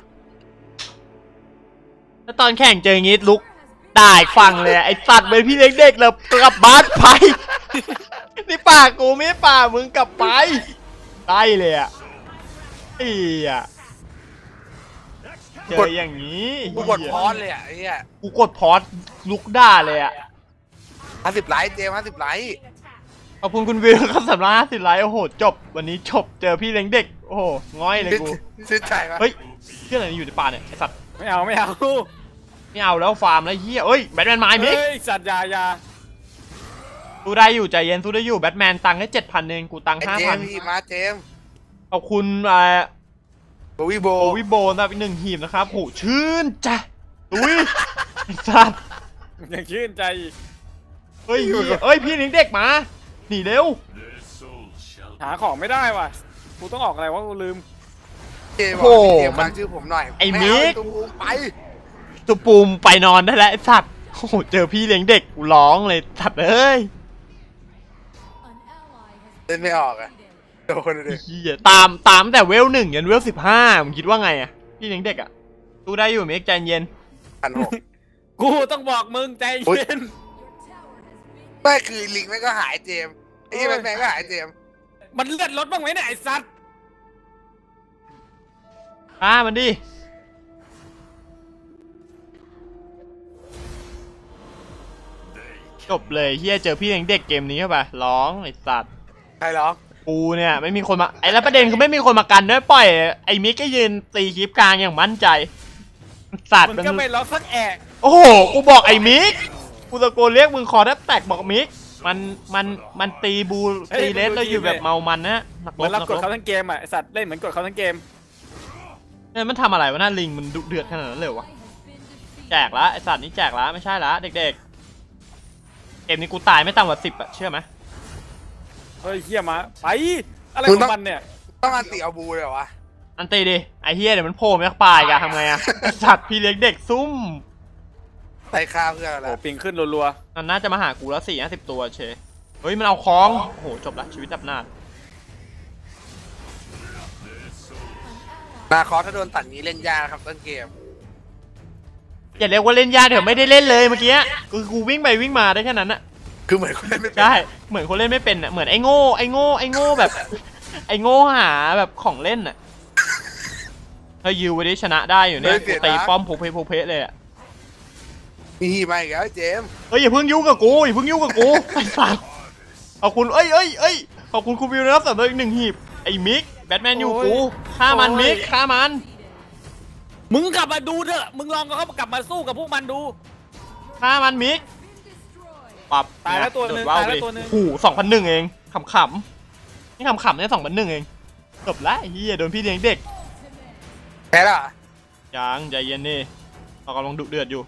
แล้วตอนแข่งเจออย่างงี้ลุกด่าอีกฝั่งเลยไอ้สัตว์เป็นพี่เลี้ยงเด็กแล้วกลับบ้านไปนี่ป่ากูไม่ใช่ป่ามึงกลับไปได้เลยอ่ะไอ้อะเจออย่างนี้กูกดพอสเลยอ่ะไอ้เหี้ยกูกดพอสลุกด่าเลยอ่ะ 50 ไลค์เจม50 ไลค์ขอบคุณคุณวิวครับสำหรับ50 ไลค์โอ้โหจบวันนี้จบเจอพี่เลี้ยงเด็กโอ้โหง้อยเลยกูชื่นใจปะเฮ้ยเรื่องอะไรอยู่ในป่าเนี่ยไอสัตว์ไม่เอาไม่เอาแล้วฟาร์มแล้วเฮียเอ้ยแบทแมนมามิกเฮ้ยสัตว์ยาสู้ได้อยู่ใจเย็นสู้ได้อยู่แบทแมนตังค์ให้7,000เองกูตังค์ไอ้เจมพี่มาเจม 5,000ขอบคุณโบวิโบโอวิโบนะอีก1 หีบนะครับโหชื่นใจอุ้ยไอสัตว์ยังชื่นใจอีกเฮ้ยเอ้ยพี่เลี้ยงเด็กมาหนีเร็ว Their souls shall หาของไม่ได้ว่ะกูต้องออกอะไรวะกูลืมเจมบอกเจมฟังชื่อผมหน่อยไอ้มิกไเอาไอ้ตูมไปตัวปูมไปนอนได้แล้วไอสัตว์โอ้โหเจอพี่เลี้ยงเด็กกูร้องเลยสัตว์เอ้ยเล่นไม่ออกอ่ะโดนเลยเฮียตามแต่เวล1ยันเวล15มึงคิดว่าไงอะพี่เลี้ยงเด็กอะสู้ได้อยู่เมกใจเย็น 1,600 กูต้องบอกมึงใจเย็นไม่คือลิงแม่งก็หายเจมไอ้ที่แม่งก็หายเจมมันเลือดลดบ้างไหมเนี่ยไอ้สัตว์มันดิจบเลยเฮียเจอพี่เลี้ยงเด็กเกมนี้เข้าไปร้องไอสัตว์ใครร้องกูเนี่ยไม่มีคนมาไอ้แล้วประเด็นคือไม่มีคนมากันด้วยปล่อยไอ้มิกก็ยืนตีคลิปกลางอย่างมั่นใจสัตว์มันก็ไม่ล็อกสักแอะโอ้โหกูบอกไอ้มิกกูตะโกนเรียกมึงคอแทบแตกบอกมิกมันตีบูตีเลสแล้วอยู่แบบเมามันนะหนักเหมือนเรากดลบเขาทั้งเกมอ่ะไอ้สัตว์เล่นเหมือนกดเขาทั้งเกมเนี่ยมันทำอะไรวะน่าลิงมันดุเดือดขนาดนั้นเลยวะแจกละไอสัตว์นี้แจกละไม่ใช่ละเด็กๆเกมนี้กูตายไม่ต่ำกว่า10อะเชื่อไหมเฮ้ยเฮียมาไปอะไรของมันเนี่ยต้องอันติเอาบูเลยเหรอวะอันตีดิไอเฮียเดี๋ยวมันโผล่มาจากป่าอีกอะทำไงอะไอ้สัตว์พี่เลี้ยงเด็กซุ่มใส่ข้าวเพื่ออะไรโอ้ปิงขึ้นรัวมันน่าจะมาหากูแล้ว50 ตัวเชเฮ้ยมันเอาของโอ้โหจบละชีวิตดับหน้านาคอสถ้าโดนตัดนี้เล่นยากนะครับต้นเกมอย่าเรียกว่าเล่นยากเถอะไม่ได้เล่นเลยเมื่อกี้กูวิ่งไปวิ่งมาได้แค่นั้นอะคือเหมือนคนเล่นไม่เป็นใช่เหมือนคนเล่นไม่เป็นอะเหมือนไอ้โง่แบบ ไอ้โง่หาแบบของเล่นอะถ้ายูวันนี้ชนะได้อยู่เนี่ยกูตีป้อมโผเพเลยอะมีฮีมาอีกแล้วเจมเฮ้ยอย่าเพิ่งยุ่งกับกูไอ้สัสขอบคุณเอ้ยขอบคุณคุณวิวนะครับสำหรับอีก1 หีบไอ้มิกแบทแมนอยู่กูฆ่ามันมิกฆ่ามันๆมึงกลับมาดูเถอะมึงลองเขากลับมาสู้กับพวกมันดูฆ่ามันมิกปับตายแล้วตัวหนึ่งโดดตายแล้วตัวหนึ่งโอ้โห2,100เองขำๆนี่ขำๆเนี่ย2,100เองจบละไอ้เฮียโดนพี่เลี้ยงเด็กแพ้ละยังใจเย็นนี่เรากำลังดุเดือดอยู่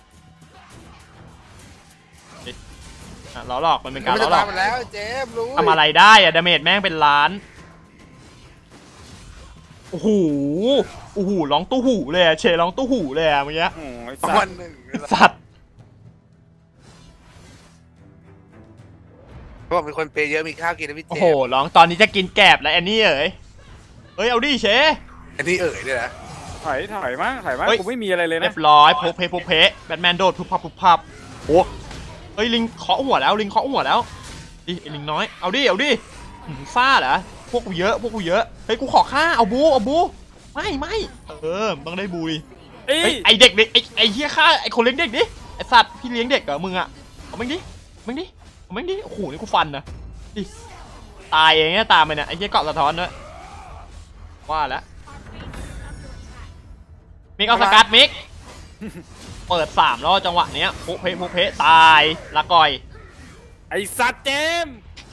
ล้อหลอกมันเป็นการมันล้จะอหลมาอกหมดแล้วเจมรู้ทำอะไรได้อะดาเมจแม่งเป็นล้านโอ้โหร้องตู้หูเลยอะเชร้องตู้หูเลยอะเมื่อกี้โอ้ยประสัมาตณว์ 1 สัตว์เขาบอกมีคนเปย์เยอะมีข้าวกินนะพี่เจโอ้มโหร้องตอนนี้จะกินแกบแล้วแอนนี่เอ๋ยเฮ้ยเอาดิเชอันนี้ด้วยนะถอยมาเฮ้ยกูไม่มีอะไรเลยเรีนะยบร้อยโพเพแบทแมนโดดพุบพับโอ้เฮ้ยลิงเคาะหัวแล้วดิไอ้ลิงน้อยเอาดิซ่าเหรอพวกกูเยอะเฮ้ยกูขอฆ่าเอาบูไม่ต้องได้บูดิเฮ้ยไอเด็กไอเหี้ยฆ่าไอคนเลี้ยงเด็กดิไอสัตว์พี่เลี้ยงเด็กเหรอมึงอะเอาแม่งดิโอ้โหนี่กูฟันนะดิตายเองเนี่ยตามไปเนี่ยไอเหี้ยเกาะสะท้อนด้วยว่าแล้วมิกเอาสกัดมิก เปิด3แล้วจังหวะเนี้ยโพเพตายละก่อยไอ้สัตว์เจม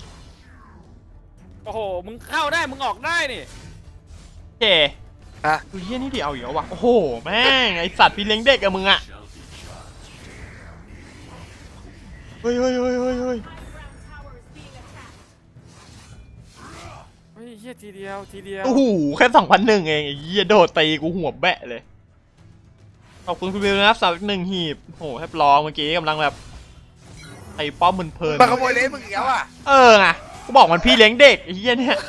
โอ้โหมึงเข้าได้มึงออกได้นี่เจฮะดูเหี้ยนี่ดิเอาอีกแล้ววะโอ้โหแม่งไอสัตว์พี่เลี้ยงเด็กอะมึงอะเฮ้ยเฮ้ยเฮียทีเดียวโอ้โหแค่2,100เองไอ้เหี้ยโดดตีกูหัวแบะเลยขอบคุณคุณวิวนะครับสำหรับ1 หีบโอ้โหแทบร้องเมื่อกี้กำลังแบบไอ้ป้อมเพลินมาขโมยเลนมึงอีกแล้วอ่ะไงกูบอกมันพี่เลี้ยงเด็กไอ้เหี้ยเนี่ย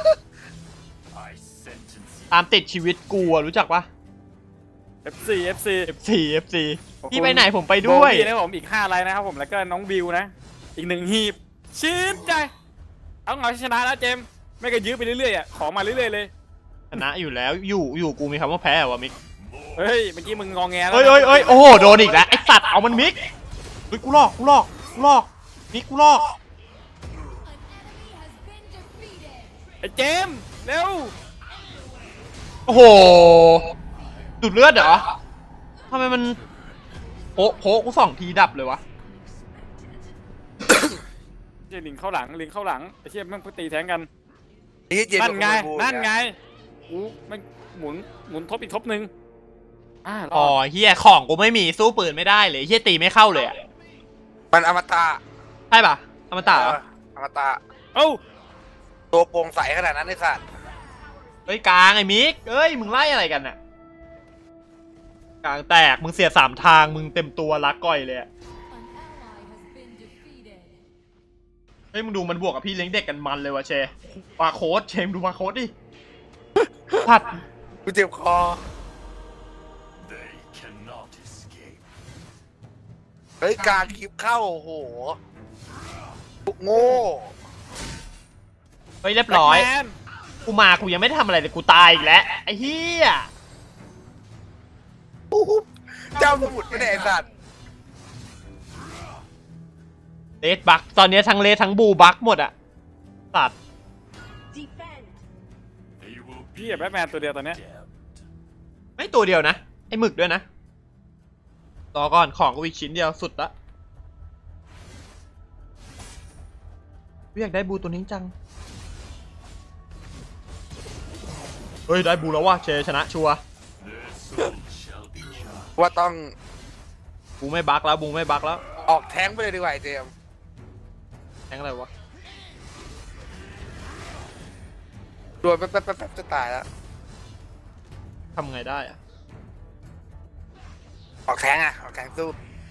ตามติดชีวิตกูอะรู้จักปะ FC FC พี่ไปไหนผมไปด้วยโบวี่นะผมอีก5 ไลน์นะครับผมแล้วก็น้องบิวนะอีก1 หีบชื่นใจเอาหน่อยชนะแล้วเจมไม่ก็ยื้อไปเรื่อยๆอ่ะขอมาเรื่อยๆเลยชนะอยู่แล้วอยู่กูมีคำว่าแพ้เหรอวะมิกเฮ้ยเมื่อกี้มึงงอแงแล้วเฮ้ยโอ้โหโดนอีกแล้วไอ้สัตว์เอามันมิกเฮ้ยกูลอกมิกกูลอกไอ้เจมส์เร็วโอ้โหดูดเลือดเหรอทำไมมันโผล่กู2 ทีดับเลยวะเจลิงเข้าหลังไอ้เชี่ยแม่งเพิ่งตีแทงกันนี่เจมนั่นไงบูนั่นไงกูมันหมุนทบอีกทบหนึ่งรอ๋อเฮียของกูไม่มีสู้ปืนไม่ได้เลยเฮียตีไม่เข้าเลยอะมันอมตะใช่ปะอมตะเหรออมตะเอ้าตัวโปร่งใสขนาดนั้นไอ้สัตว์เฮ้ยกลางไอ้มิกเอ้ยมึงไล่อะไรกันน่ะกลางแตกมึงเสีย3 ทางมึงเต็มตัวรักก้อยเลยอะเฮ้ยมึงดูมันบวกกับพี่เลี้ยงเด็กกันมันเลยวะเชบาร์โค้ดเชมดูบาร์โค้ดดิพัดกูเจ็บคอ They cannot escape. เฮ้ยการคลิปเข้าโอ้โหโง่เฮ้ยเรียบร้อยแมนกูยังไม่ได้ทำอะไรเลยกูตายอีกแล้วไอ้เหี้ยเจ้าสมุดไม่ได้ไอ้สัตว์เลดบักตอนนี้ทั้งเลดทั้งบูบักหมดอะสัตว์ They will พี่ be กับแบทแมนตัวเดียวตอนเนี้ย condemned. ไม่ตัวเดียวนะไอ้หมึกด้วยนะรอก่อนของกูอีกชิ้นเดียวสุดละกูอยากได้บูตัวนี้จังเฮ้ยได้บูแล้วว่ะเชชนะชัวร์ Their souls shall be judged. ว่าต้องบูไม่บักแล้วบูไม่บักแล้วออกแท้งไปเลยดีกว่าไอ้เจมส์แทงอะไรวะโดนแป๊บจะตายแล้วทำไงได้อะออกแท้งออกแท้งสู้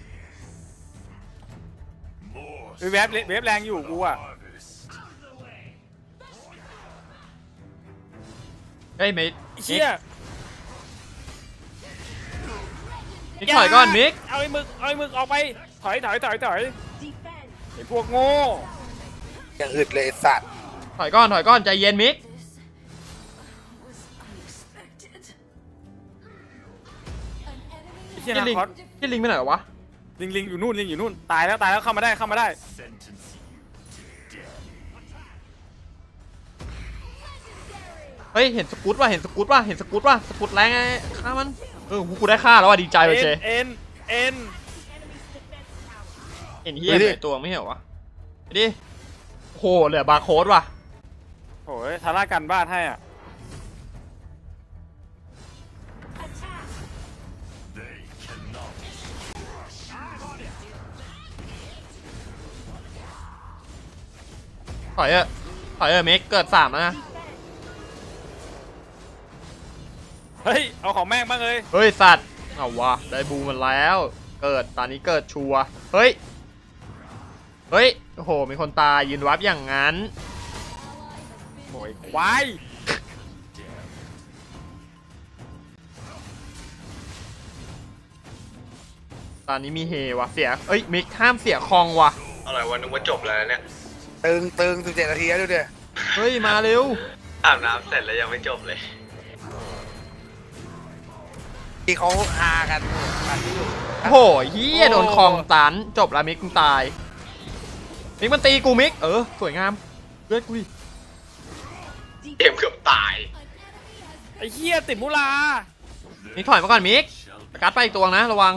More เวฟแรงอยู่กูอ่ะ harvest. เฮ้ยมิกไอ้เชี่ยมิกถอยก่อนมิกเอาไอ้หมึกออกไปถอยไอ้พวกโง่อย่างอึดเลยไอ้สัตว์ถอยก่อนใจเย็นมิกไอ้เชี่ยพี่นาลิงคอสพี่ลิงไปไหนวะลิงอยู่นู่นตายแล้วเข้ามาได้ Sentence you to death. เฮ้ยเห็นสกู๊ตว่ะสกู๊ตแรงไงฆ่ามันกูได้ฆ่าแล้วว่ะดีใจเลยเชเอ็นเห็นเฮียไหนตัวไม่เห็นเหรอวะไปดิโหเหลือบาร์โค้ดว่ะโอ้ยทาร่ากันบ้านให้อ่ะ They cannot. ถอยเมกเกิด3แล้วนะเฮ้ยเอาของแม่งบ้างเลยเฮ้ยสัตว์เอาวะได้บูมันแล้วเกิดตอนนี้เกิดชัวร์เฮ้ยโอ้โหมีคนตายยืนวับอย่างนั้นโอ้ยควายตอนนี้มีเฮวะเสียมิกห้ามเสียคองวะอะไรวะนึกว่าจบแล้วเนี่ยตึง17 นาทีแล้วดูดิเฮ้ยมาเร็วอาบน้ำเสร็จแล้วยังไม่จบเลยที่เขาฮากันที่อยู่โอ้โหเฮียโดนคองตันจบแล้วมิกมึงตายมิกมันตีกูมิกสวยงามเลือดกูดิเกมเกือบตายไอ้เหี้ยติดมุลามิกถอยมาก่อนมิกสกัดไปอีกตัวนะระวัง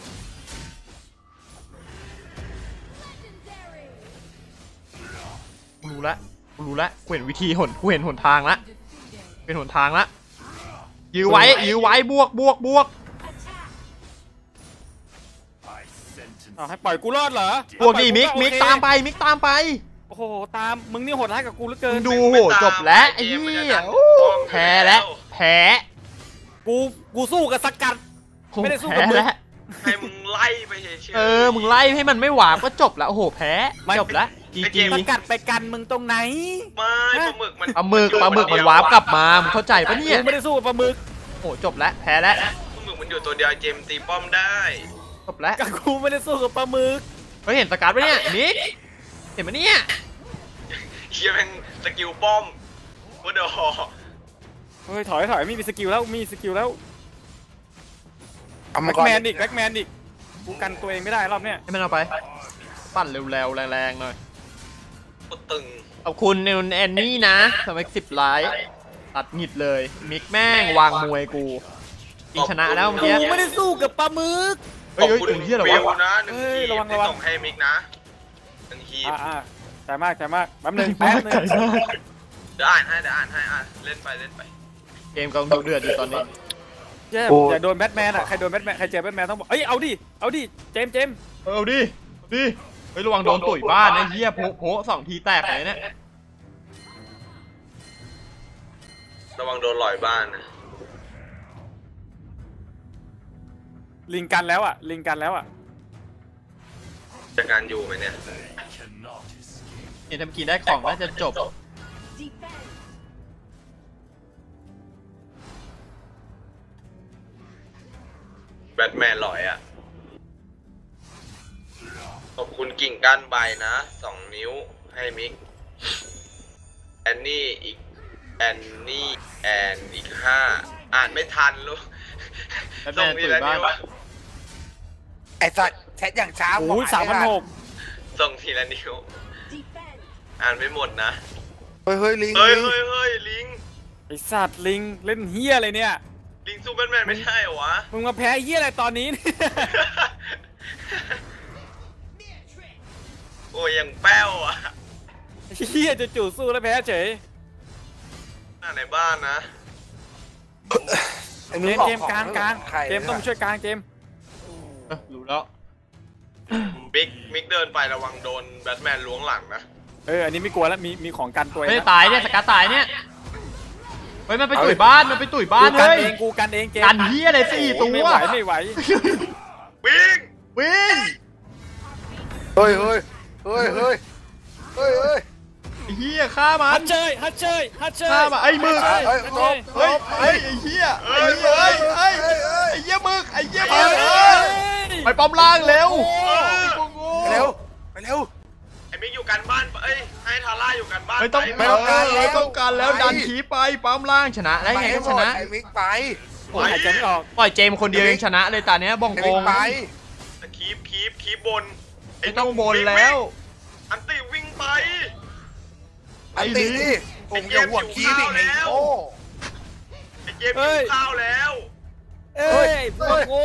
กูรู้แล้วกูเห็นวิธีกูเห็นหนทางละยื้อไว้บวก I sentence เอาให้ปล่อยกูรอดเหรอบวกดิมิกโอเคตามไปโอ้โหตามมึงนี่โหดร้ายกับกูเหลือเกิมึนงดูโหจบแล้วไอ้เหี้ยแพ้แล้วแพ้กูสู้กับสกัด ไม่ได้สู้กับมึงแพ้แล้วให้มึงไล่ไปเฉยๆมึงไล่ให้มันไม่หวาบก็จบแล้วโอ้โหแพ้จบแล้วจีไอ้เกจีมสกัดไปกันมึงตรงไหนไม่ปลาหมึกมันปลาหมึกมันวาร์ปกลับมามึงเข้าใจปะเนี่ยกูไม่ได้สู้กับปลาหมึกโอ้จบแล้วแพ้แล้วปลาหมึกมันอยู่ตัวเดียวเจมตีป้อมได้จบแล้วกับกูไม่ได้สู้กับปลาหมึกเฮ้ยเห็นสกัดปะเนี่ยมิกเห็นปะเนี่ยเฮียแม่งสกิลป้อมว่าเดอเฮ้ยถอยไม่มีสกิลแล้วแบ็กแมนอีกกูกันตัวเองไม่ได้รอบเนี้ยให้มันเอาไปปั่นเร็วๆแรงๆหน่อยกูตึงขอบคุณนิวแอนนี่นะสมัย10 ไลค์ตัดหงิดเลยมิกแม่งวางมวยกูจริงชนะแล้วเมื่อกี้กูไม่ได้สู้กับปลาหมึกเฮ้ยถึงที่เหรอวิววะนะ1 ทีระวังที่ส่งให้มิกนะ1 ทีใจมากแป๊บนึงเดี๋ยวอ่านให้เล่นไปเกมกำลังดุเดือดอยู่ตอนนี้อย่าโดนแบทแมนอ่ะใครโดนแบทแมนใครเจอแบทแมนต้องบอกเอ้ยเอาดิเจมส์เอาดิเฮ้ยระวังโดนตุ๋ยบ้านนะเหี้ยโผ2 ทีแตกเลยเนี่ยระวังโดนลอยบ้านนะลิงกันแล้วอ่ะจะการอยู่ไหมเนี่ยเนี่ยถ้าเมื่อกี้ได้ของน่าจะจบแบทแมนลอยอ่ะขอบคุณกิ่งก้านใบนะ2 นิ้วให้มิกแอนนี่อีก5อ่านไม่ทันลูกแบทแมนตุ๋ยบ้านไอ้สัตว์แชทอย่างช้าโอ้ย3,600 ส่งทีละนิ้วอ่านไม่หมดนะเฮ้ยลิงเฮ้ยลิงไอสัตว์ลิงเล่นเฮียอะไรเนี่ยลิงสู้แบทแมนไม่ใช่เหรอวะมึงมาแพ้เฮียอะไรตอนนี้โอ้ยยังแป้วอ่ะเฮียจะจู่สู้แล้วแพ้เฉยในบ้านนะเกมกลางเกมต้องช่วยกลางเกมรู้แล้วมิกเดินไประวังโดนแบทแมนล้วงหลังนะอันนี้ไม่กลัวแล้วมีของกันตัวเองไม่ตายเนี่ยสกัดตายเนี่ยเฮ้ยมันไปตุ๋ยบ้านเฮ้ยกูกันเองเกมกันเหี้ยอะไร4 ตัวไม่ไหววิ่งเฮ้ยเหี้ยฆ่ามันฮัทเชยฆ่ามาไอ้มึกเฮ้ยไอ้เหี้ยไอ้เหี้ยมึกไปป้อมล่างเร็วไปเร็วไอ้มิกอยู่กันบ้านให้ทาร่าอยู่กันบ้านไม่ต้องการแล้วดันขีไปปั๊มล่างชนะได้ไงก็ชนะไอ้มิกไปหายใจไม่ออกปล่อยเจมคนเดียวเองชนะเลยตาเนี้ยบ้องไอ้โกมิกงไปคีบบนไม่ต้องบนแล้วอันตีวิ่งไปอันตีดิผมจะหัวขี้ดิไอ้โอ้ไอ้เกมหิวข้าวแล้วพวกโง่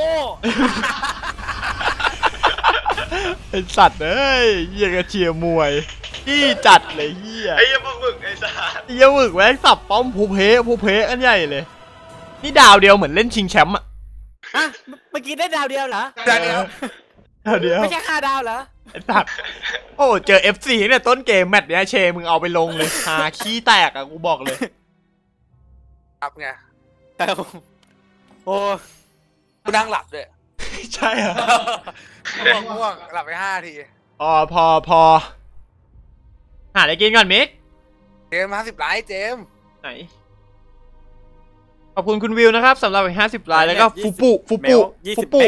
เป็นสัตว์เอ้ยเหี้ยกระเชียร์มวยที่จัดเลยเหี้ยไอ้ยังมึกไอ้สัตว์เหี้ยมึกแว้งสับป้อมผู้เพอันใหญ่เลยนี่ดาวเดียวเหมือนเล่นชิงแชมป์อะเมื่อกี้ได้ดาวเดียวเหรอดาวเดียวไม่ใช่5 ดาวเหรอไอ้สัตว์โอ้เจอ FC เนี่ยต้นเกมแมตช์เนี้ยเชมึงเอาไปลงเลยหาขี้แตกอะกูบอกเลยครับไงแต่โอ้กูนั่งหลับด้วยใช่เหรอง่วงหลับไป5 ทีพอหาอะไรกินก่อนมิกเจม50 ไลค์เจมไหนขอบคุณคุณวิวนะครับสำหรับอีก50 ไลน์แล้วก็ฟูปุ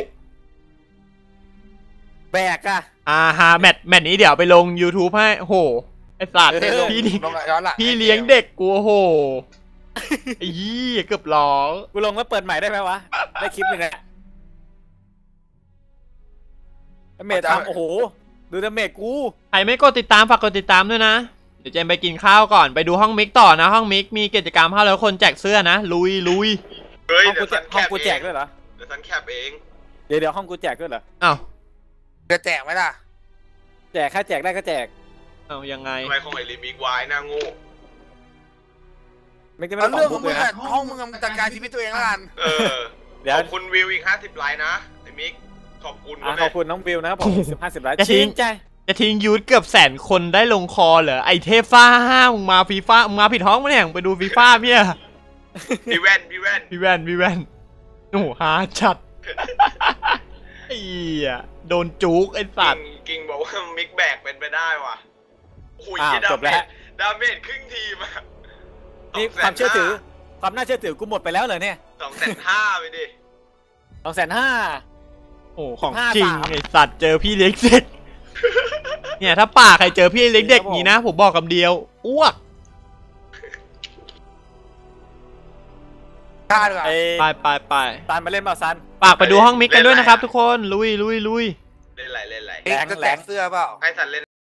แบกอะฮาแมตช์นี้เดี๋ยวไปลง YouTube ให้โหไอ้สัตว์พี่เลี้ยงเด็กกูโหไอ้ยี่เกือบร้องกูลงแล้วเปิดใหม่ได้ไหมวะได้คลิปหนึ่งอะเมททำโอ้โหดูดาเมจกูใครไม่กดติดตามฝากกดติดตามด้วยนะเดี๋ยวเจมไปกินข้าวก่อนไปดูห้องมิกต่อนะห้องมิกมีกิจกรรมให้แล้วคนแจกเสื้อนะลุยเฮ้ยห้องกูแจกด้วยเหรอเดี๋ยวฉันแคปเองเดี๋ยวห้องกูแจกด้วยเหรออ้าวจะแจกไหมล่ะแจกแค่แจกได้ก็แจกอ้าวยังไงทำไมของไอ้ลิมิกวายหน้างูไม่ได้เอาไม่เรื่องต้ขออง งบุ๊มึกงเลยอะนะห้องมึงมึงจัดการชีวิตตัวเองแล้วกันเดี๋ยวขอบคุณวิวอีก50 ไลน์นะไอ้มิกขอบคุณขอบคุณน้องบิวนะครับผม50 ไลค์จะทิ้งใจจะทิ้งยูทเกือบ100,000 คนได้ลงคอเหรอไอเทพฟ้ามึงมาฟีฟ่ามึงมาผิดห้องมาเนี่ยไปดูฟีฟ่าพี่อะพี่แว่นโอ้โหฮาจัดไอ้โดนจุกไอ้สัตว์กิ่งบอกว่ามิกแบกเป็นไปได้ว่ะโอ้ยจบแล้วดาเมจครึ่งทีมอะนี่ความเชื่อถือความน่าเชื่อถือกูหมดไปแล้วเหรอเนี่ย 250,000ไปดิ 250,000 โอ้ของจริงไอ้สัตว์เจอพี่เล็กเด็กเนี่ยถ้าป่าใครเจอพี่เล็กเด็กนี้นะผมบอกคำเดียวอ้วกฆ่าดีกว่าไปซันมาเล่นเปล่าซันฝากไปดูห้องมิกกันด้วยนะครับทุกคนลุยเล่นไรแรงเสื้อเปล่าให้สันเล่น